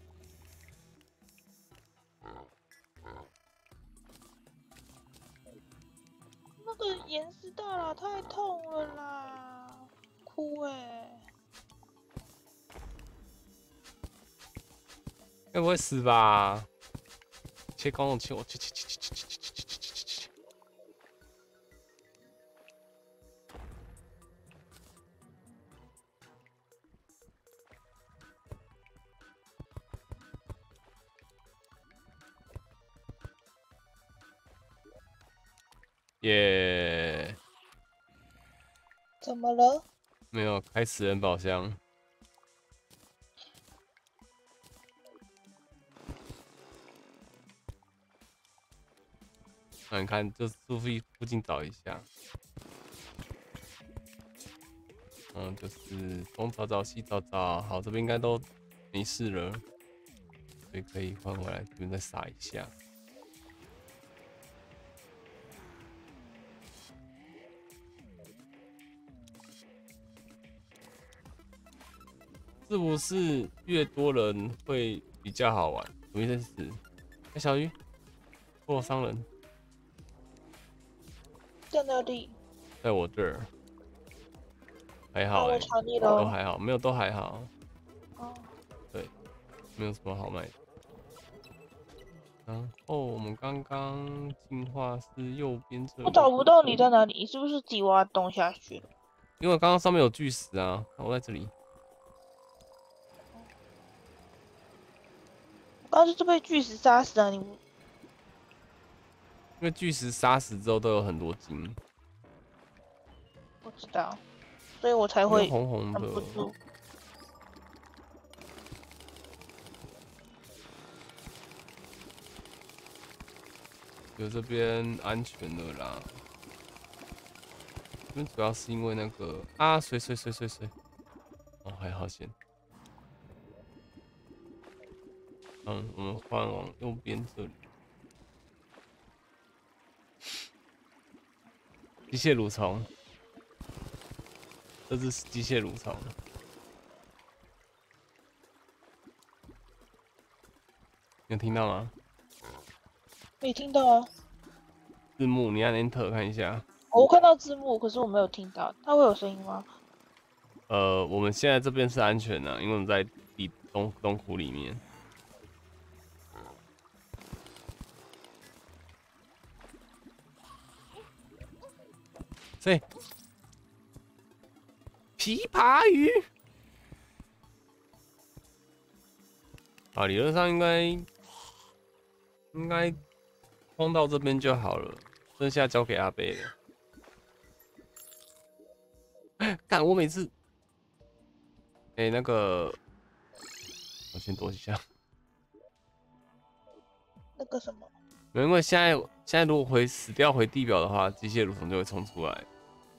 Speaker 1: 那个岩石大佬太痛了啦，哭哎！
Speaker 2: 该不会死吧？切光切我切！耶！
Speaker 1: 怎么了？
Speaker 2: 没有开死人宝箱。那你看，就附近找一下。就是东找找西找找，好，这边应该都没事了，所以可以换回来，这边再撒一下。是不是越多人会比较好玩？什么意思？哎，小鱼，破伤人，
Speaker 1: 在哪里？
Speaker 2: 在我这儿，还
Speaker 1: 啊，
Speaker 2: 好哎、
Speaker 1: 我抢你了。
Speaker 2: 都还好，没有都还好，
Speaker 1: 哦，
Speaker 2: 对，没有什么好卖的。然后我们刚刚进化是右边这里，
Speaker 1: 我找不到你在哪里，你是不是自己挖洞下去了？
Speaker 2: 因为刚刚上面有巨石啊，我在这里。
Speaker 1: 我刚刚是被巨石杀死的，你
Speaker 2: 因为巨石杀死之后都有很多金，
Speaker 1: 不知道，所以我才
Speaker 2: 因为
Speaker 1: 会
Speaker 2: 红红的。
Speaker 1: 忍不住。
Speaker 2: 有这边安全了啦，这边主要是因为那个啊，水，哦还好险。我们换往右边这里。机械蠕虫，这只是机械蠕虫，你有听到吗？
Speaker 1: 没听到啊？
Speaker 2: 字幕你按 Enter 看一下。
Speaker 1: 我看到字幕，可是我没有听到，它会有声音吗？
Speaker 2: 我们现在这边是安全的，因为我们在洞窟里面。所以琵琶鱼，啊，理论上应该通到这边就好了，剩下交给阿贝了。干，我每次，那个，我先躲一下。
Speaker 1: 那个什么？
Speaker 2: 因为现在如果死掉回地表的话，机械蠕虫就会冲出来，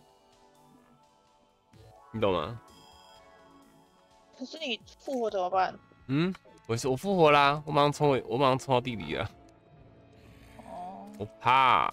Speaker 2: 你懂吗？
Speaker 1: 可是你复活怎么办？
Speaker 2: 嗯，我复活啦，我马上冲到地里了，
Speaker 1: 哦，
Speaker 2: 我怕。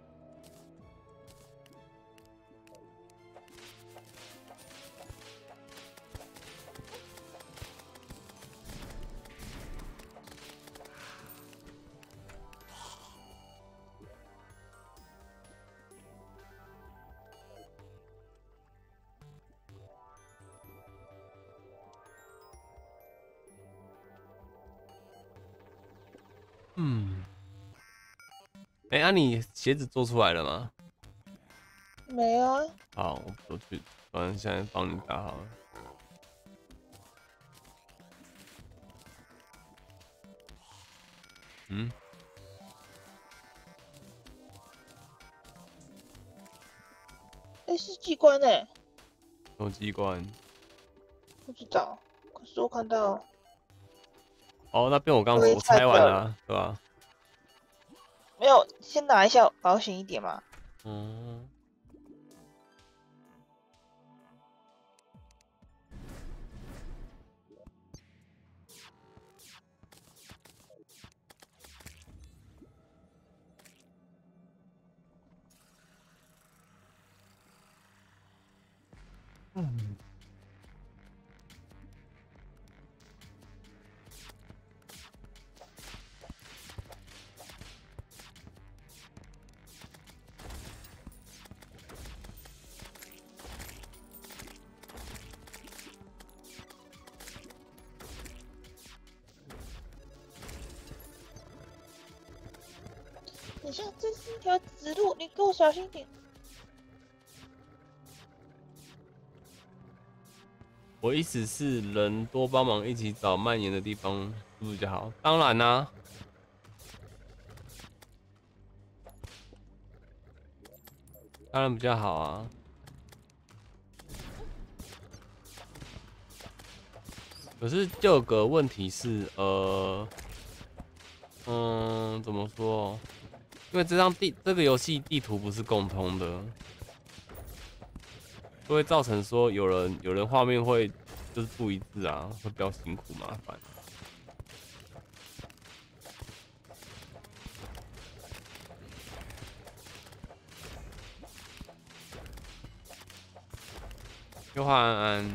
Speaker 2: 嗯，你鞋子做出来了吗？
Speaker 1: 没啊，
Speaker 2: 好，我去，反正现在帮你打好了。嗯，
Speaker 1: 哎，是机关哎，
Speaker 2: 有机关。
Speaker 1: 不知道。可是我看到
Speaker 2: 哦，那边我刚
Speaker 1: 灰
Speaker 2: 我
Speaker 1: 菜掉了，
Speaker 2: 拆完了，对吧？
Speaker 1: 没有，先拿一下保险一点嘛。
Speaker 2: 嗯，
Speaker 1: 等下，这是一条直路，你给我小心点。
Speaker 2: 我意思是，人多帮忙一起找蔓延的地方，是不是比较好？当然啦、啊，当然比较好啊。可是就有个问题是，怎么说？因为这个游戏地图不是共通的，就会造成说有人画面会就是不一致啊，会比较辛苦麻烦。就换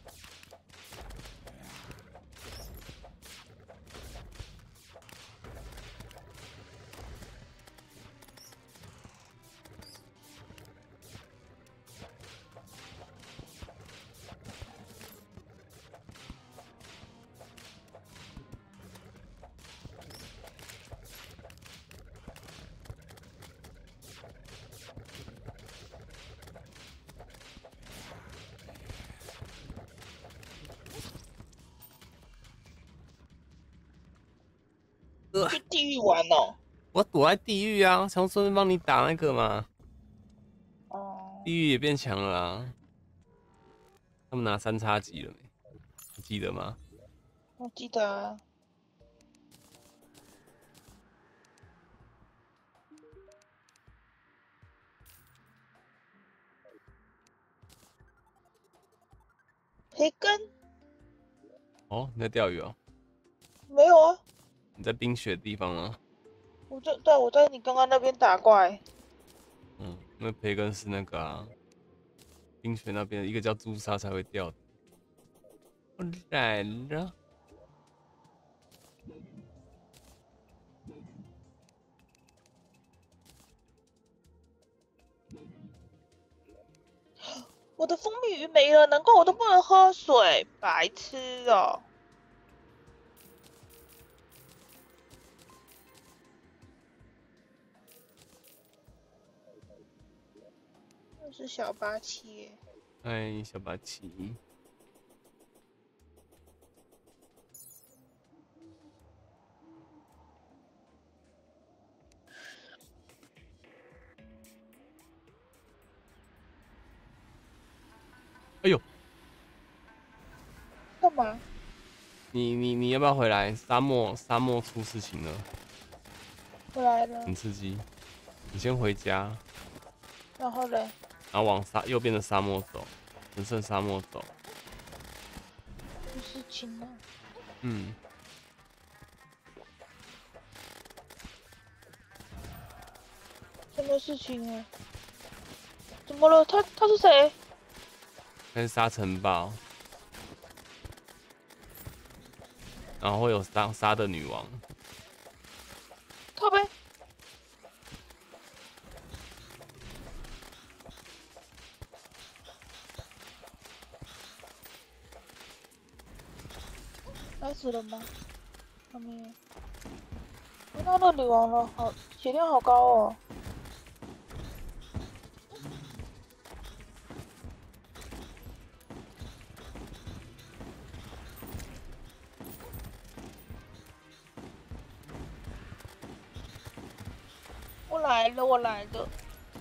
Speaker 1: 去地狱玩哦。
Speaker 2: 我躲在地狱啊，想顺便帮你打那个嘛。
Speaker 1: 哦，
Speaker 2: 地狱也变强了啊，他们拿3x戟了没？你记得吗？
Speaker 1: 我记得啊。培根
Speaker 2: 哦，你在钓鱼哦？
Speaker 1: 没有啊，
Speaker 2: 你在冰雪的地方吗？
Speaker 1: 我在你刚刚那边打怪。
Speaker 2: 因为培根是那个啊，冰雪那边一个叫朱砂才会掉的。我来了。
Speaker 1: 我的蜂蜜鱼没了，难怪我都不能喝水，白痴哦。那是小八七耶。
Speaker 2: 哎，小白旗。哎呦，
Speaker 1: 干嘛？
Speaker 2: 你要不要回来？沙漠出事情了，
Speaker 1: 回来了。
Speaker 2: 很刺激。你先回家，
Speaker 1: 然后嘞？
Speaker 2: 然后往右边的沙漠走，神圣沙漠走。
Speaker 1: 有事情了？
Speaker 2: 嗯，
Speaker 1: 什么事情啊？怎么了？他是谁？
Speaker 2: 那是沙尘暴，然后会有沙的女王。
Speaker 1: 靠背。来死了吗？还没有。看到那女王了，好，血量好高哦。我来了，我来了。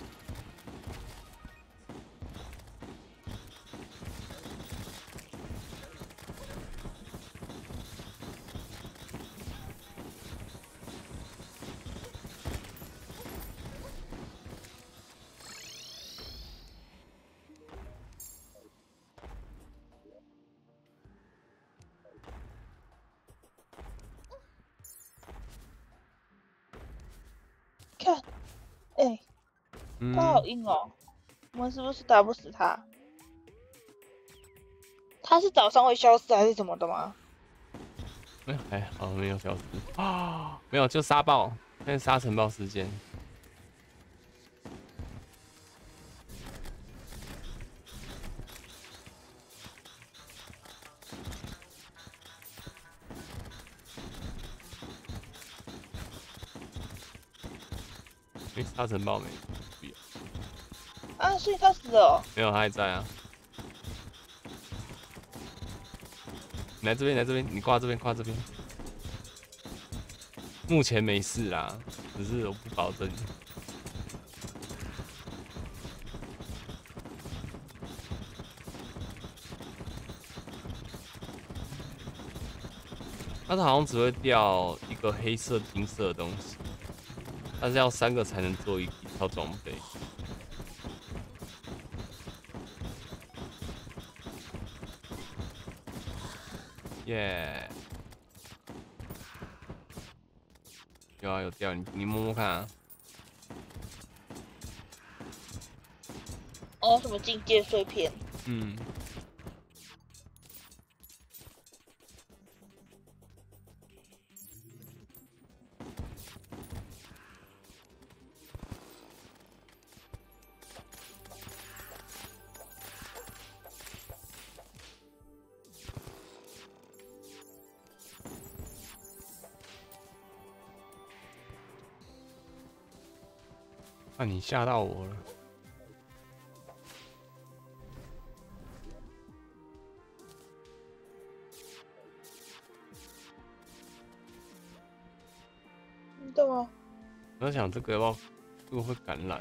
Speaker 1: 看，哎、他好硬哦。我们是不是打不死他？他是早上会消失还是怎么的吗？
Speaker 2: 没有，还好没有消失啊，没有，就沙暴，那是沙尘暴事件。 沙尘暴没？不要
Speaker 1: 啊，所以他死了哦。
Speaker 2: 没有，他还在啊。你来这边，来这边，你挂这边，挂这边。目前没事啦，只是我不保证。它好像只会掉一个黑色、金色的东西，但是要3个才能做一套装备。耶、有啊，有掉，你摸摸看啊。
Speaker 1: 哦，什么境界碎片？
Speaker 2: 嗯，啊，你吓到我了。
Speaker 1: 对吗？
Speaker 2: 我在想这个要不要，这个会感染。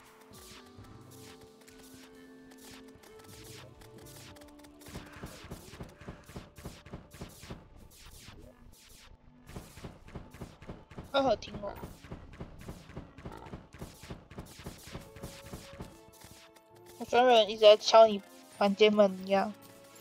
Speaker 1: 好好听哦。好像有人一直在敲你房间门一样。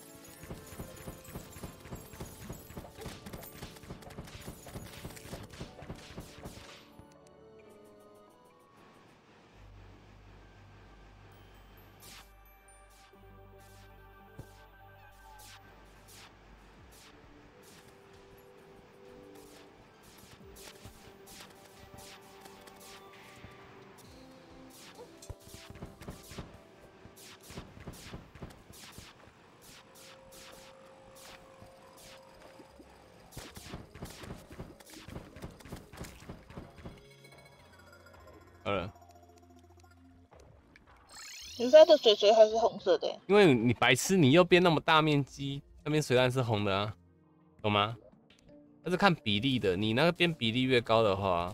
Speaker 1: 可是它的水水还是红色的耶。
Speaker 2: 因为你白痴，你又变那么大面积，那边水岸是红的啊，懂吗？它是看比例的，你那边比例越高的话，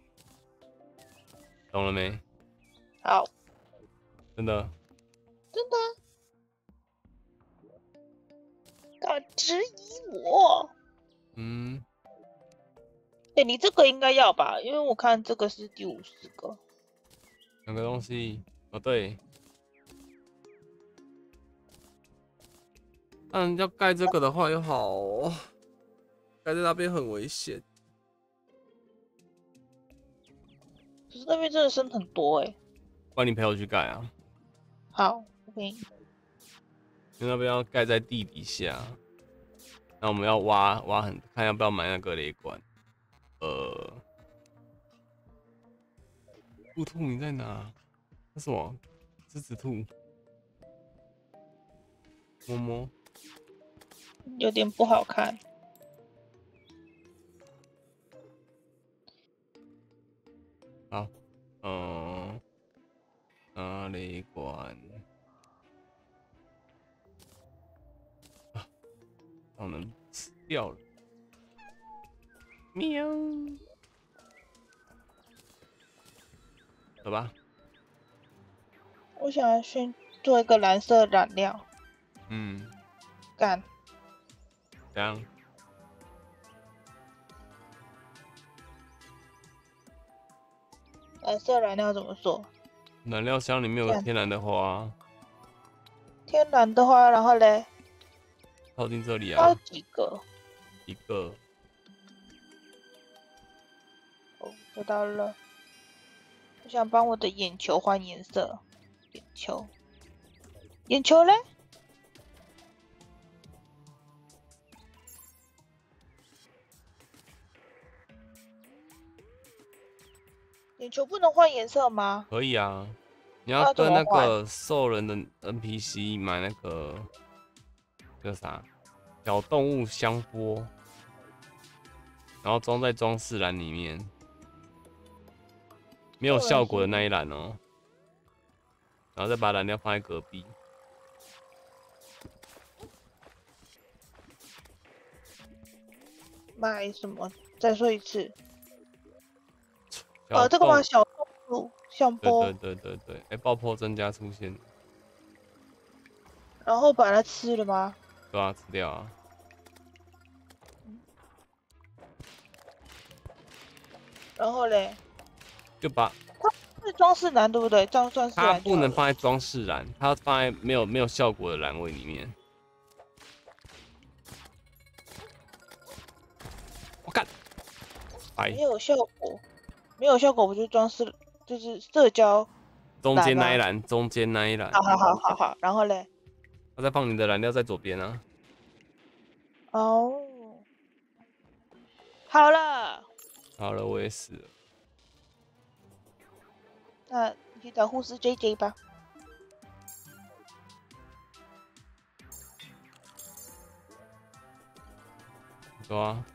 Speaker 2: 懂了没？
Speaker 1: 好，
Speaker 2: 真的。
Speaker 1: 真的啊？敢质疑我？
Speaker 2: 嗯，
Speaker 1: 哎，你这个应该要吧？因为我看这个是第50个。
Speaker 2: 两个东西，哦对，但要盖这个的话又好，盖在那边很危险。
Speaker 1: 可是那边真的生很多哎。
Speaker 2: 不然你陪我去盖啊，
Speaker 1: 好，我给你。
Speaker 2: 因为那边要盖在地底下，那我们要挖很，看要不要买那个雷管。兔兔你在哪？那什么？狮子兔，摸摸。
Speaker 1: 有点不好看。
Speaker 2: 好，雷管啊，我能吃掉了。喵，走吧。
Speaker 1: 我想要先做一个蓝色染料。
Speaker 2: 嗯，
Speaker 1: 干。
Speaker 2: 这样。
Speaker 1: 蓝色染料怎么做？
Speaker 2: 燃料箱里面有天然的花，
Speaker 1: 天然的话，然后嘞，
Speaker 2: 靠近这里
Speaker 1: 要
Speaker 2: 啊，
Speaker 1: 几个？
Speaker 2: 一个。
Speaker 1: 哦，知道了。我想帮我的眼球换颜色。眼球，眼球嘞？眼球不能换颜色吗？
Speaker 2: 可以啊，你要
Speaker 1: 那怎
Speaker 2: 跟那
Speaker 1: 么换？
Speaker 2: 个兽人的 NPC 买那个叫啥小动物香波，然后装在装饰栏里面。 没有效果的那一栏哦，然后再把燃料放在隔壁。
Speaker 1: 买什么？再说一次。
Speaker 2: 小
Speaker 1: 这个吗？
Speaker 2: 洞，
Speaker 1: 小动物，像
Speaker 2: 对
Speaker 1: 波，
Speaker 2: 哎，爆破增加出现，
Speaker 1: 然后把它吃了吗？
Speaker 2: 对啊，吃掉啊，
Speaker 1: 然后嘞，
Speaker 2: 就把
Speaker 1: 是装饰栏对不对？这样装饰
Speaker 2: 它
Speaker 1: 栏就好了。
Speaker 2: 不能放在装饰栏，它要放在没有效果的栏位里面。我干，哎
Speaker 1: 没，有效果，没有效果，不就装饰，就是社交
Speaker 2: 中
Speaker 1: 栏吗？
Speaker 2: 间那一栏，中间那一栏，
Speaker 1: 好。然后嘞，
Speaker 2: 它再放你的燃料在左边啊。
Speaker 1: 哦，好了，
Speaker 2: 好了，我也死了。
Speaker 1: 那你去找护士 JJ 吧。
Speaker 2: 对啊，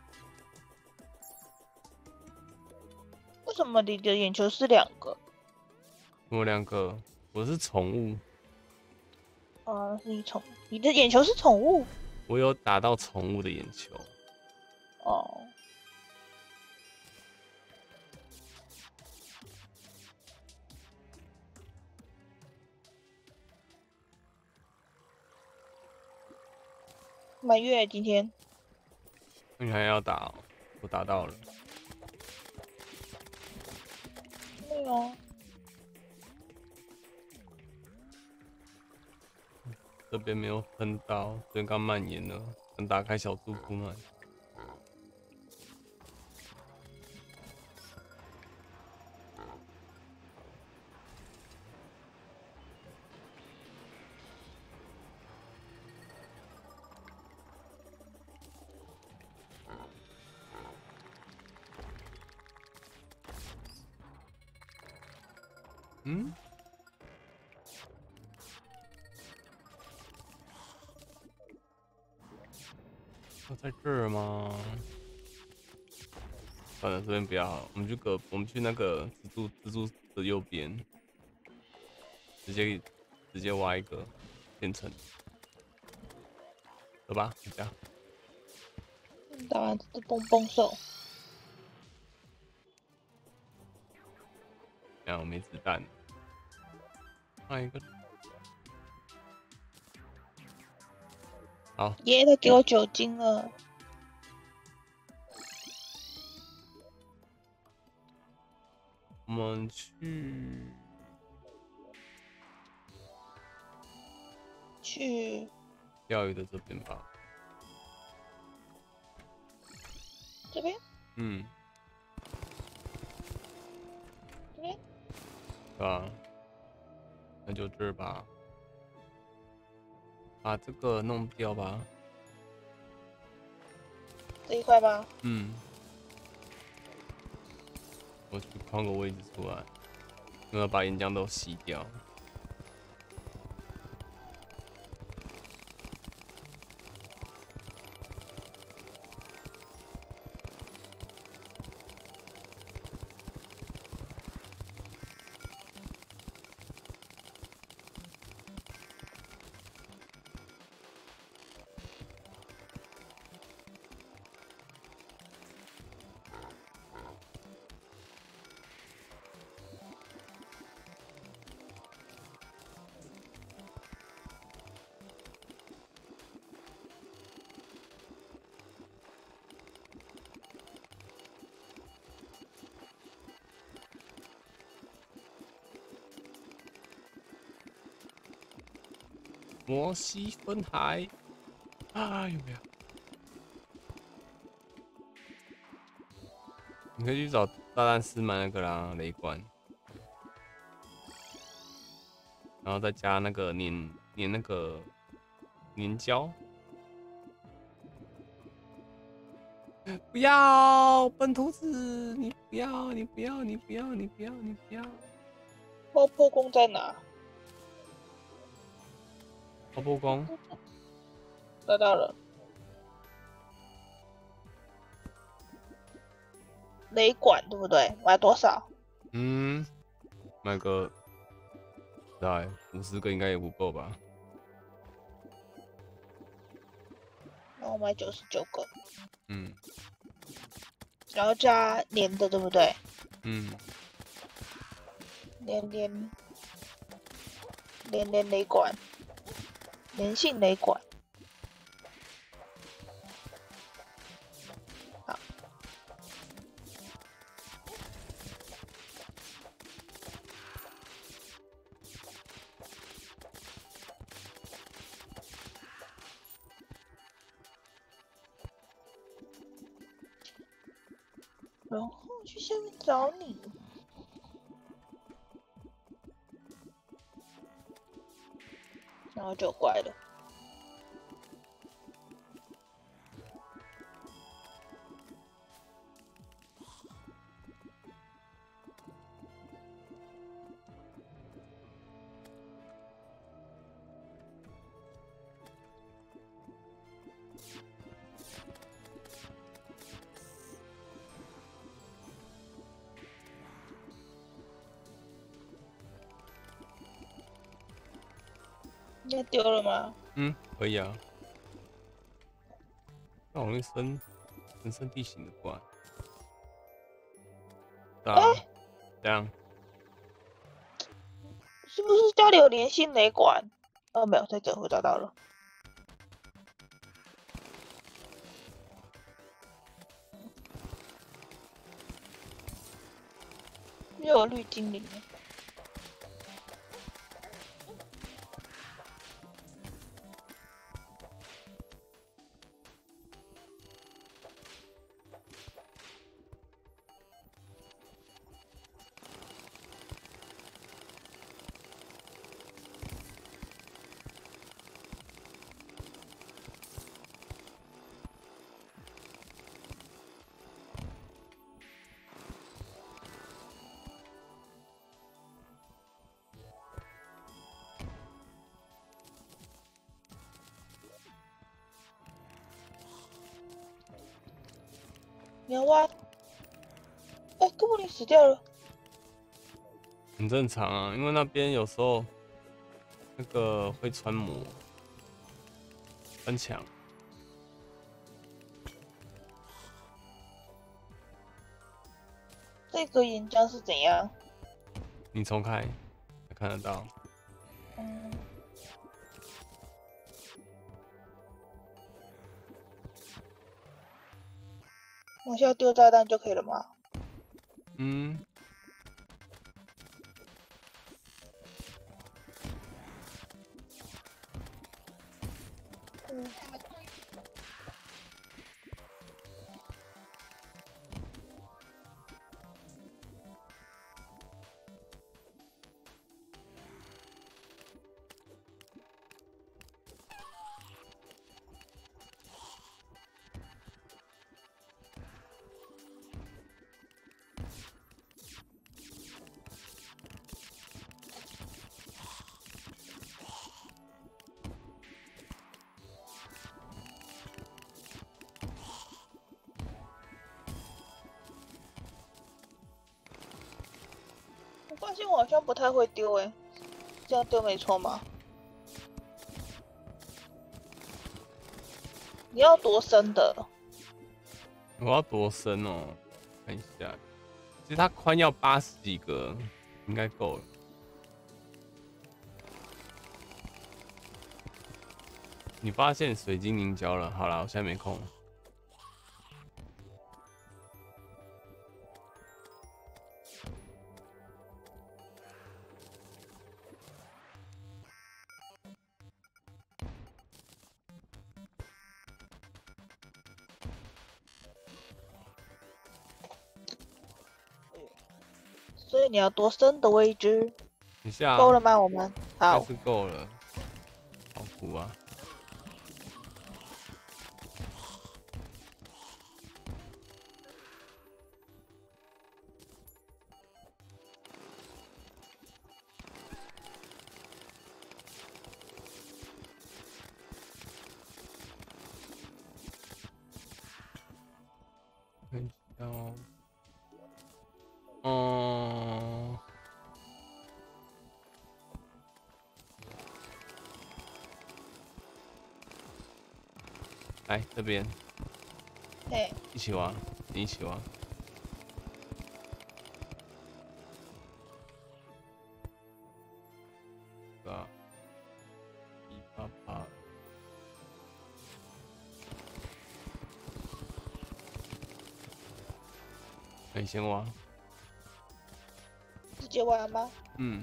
Speaker 1: 为什么你的眼球是2个？
Speaker 2: 我2个，我是宠物，
Speaker 1: 是你的眼球是宠物？
Speaker 2: 我有打到宠物的眼球。
Speaker 1: 哦，满月今天
Speaker 2: 你还要打、哦？我打到了。
Speaker 1: 没有。
Speaker 2: 这边没有喷到，这边刚蔓延了，等打开小猪铺满。嗯，要在这儿吗？算了，这边不要好了，我们去那个蜘蛛的右边，直接挖一个变成，走吧，回家。
Speaker 1: 打完这只蹦蹦兽，
Speaker 2: 这样我没子弹，换一个。好，
Speaker 1: 耶，他给我酒精了。
Speaker 2: 我们去钓鱼的这边吧。
Speaker 1: 这边，
Speaker 2: 嗯，
Speaker 1: 这边，
Speaker 2: 对吧？那就这儿吧，把这个弄掉吧。
Speaker 1: 这一块吧。
Speaker 2: 嗯，我去框个位置出来，我要把岩浆都吸掉。摩西分海啊，有没有？你可以去找大弹师买那个啦，雷管，然后再加那个粘那个粘胶。不要，笨兔子，你不要，你不要，你不要，你不要，你不要。
Speaker 1: 破弓在哪？
Speaker 2: 泡波光，
Speaker 1: 找到了。雷管对不对？我要多少？
Speaker 2: 嗯， 买个，大概50个应该也不够吧？
Speaker 1: 那我买99个，
Speaker 2: 嗯
Speaker 1: 然后加连的，对不对？
Speaker 2: 嗯，
Speaker 1: 连雷管，连性雷管。好，然后去下面找你。然后就怪了。应该丢了吗？
Speaker 2: 嗯，可以啊。那我容易生人生地形的怪。
Speaker 1: 哎、
Speaker 2: 啊，这样
Speaker 1: 是不是家里有连性雷管？哦，没有，在这我找到了。又有绿精灵了。你要挖？哎、哥布林死掉了。
Speaker 2: 很正常啊，因为那边有时候那个会穿模穿墙。
Speaker 1: 这个岩浆是怎样？
Speaker 2: 你重开才看得到。
Speaker 1: 嗯，我需要丢炸弹就可以了吗？
Speaker 2: 嗯，
Speaker 1: 嗯，我发现我好像不太会丢哎、这样丢没错吗？你要多深的？
Speaker 2: 我要多深哦？看一下，其实它宽要80几个，应该够了。你发现水晶凝胶了？好了，我现在没空。
Speaker 1: 所以你要多深的位置？
Speaker 2: 等一下啊，
Speaker 1: 够了吗？我们好，
Speaker 2: 应该是够了。好苦啊！看一下哦。嗯， 来这边
Speaker 1: 哎，
Speaker 2: 一起玩，一起玩。啊，188。可以先玩。
Speaker 1: 直接玩吗？
Speaker 2: 嗯。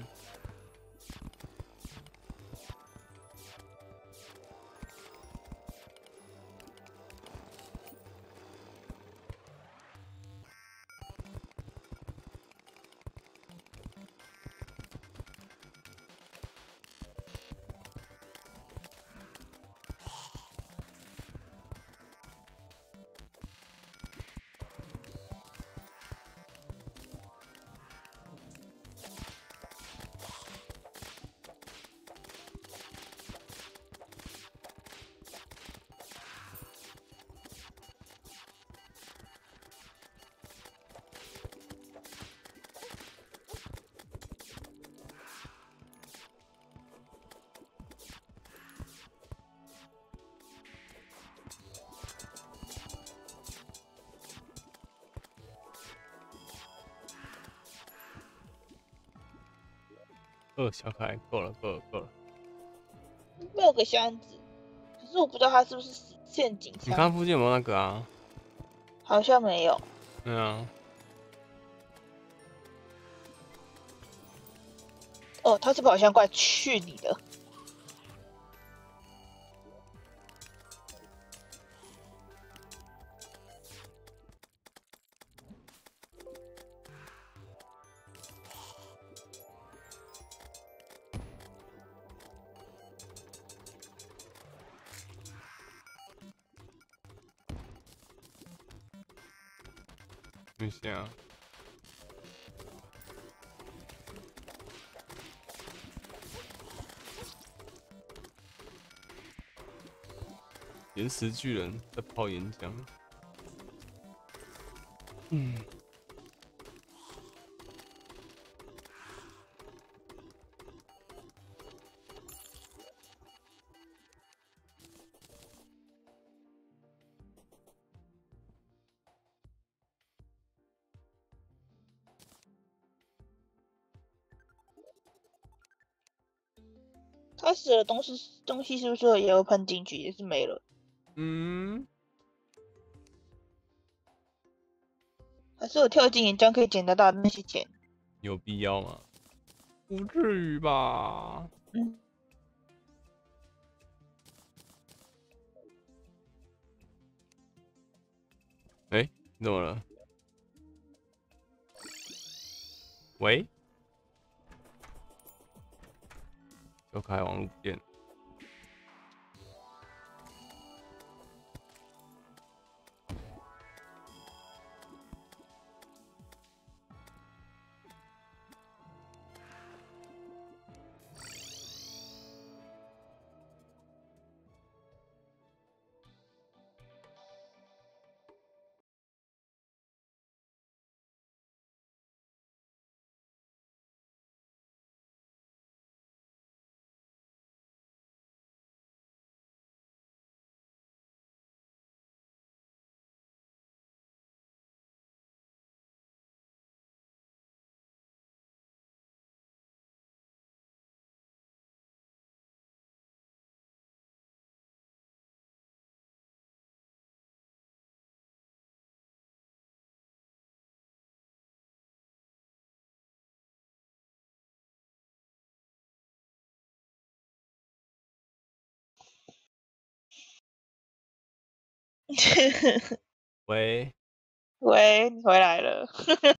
Speaker 2: 小可爱，够了，够了，够了。
Speaker 1: 没有个箱子，可是我不知道它是不是陷阱
Speaker 2: 你
Speaker 1: 枪。
Speaker 2: 看附近有没有那个啊？
Speaker 1: 好像没有。
Speaker 2: 对啊。
Speaker 1: 哦，它是跑向怪，去你的！
Speaker 2: 等一下。岩石巨人在泡岩浆。嗯。
Speaker 1: 它死的东西是不是也会喷进去，也是没了？
Speaker 2: 嗯。
Speaker 1: 还是我跳进岩浆可以捡得到那些钱？
Speaker 2: 有必要吗？不至于吧？
Speaker 1: 嗯。
Speaker 2: 哎，你怎么了？喂？就开网络不见。喂？
Speaker 1: 喂，你回来了。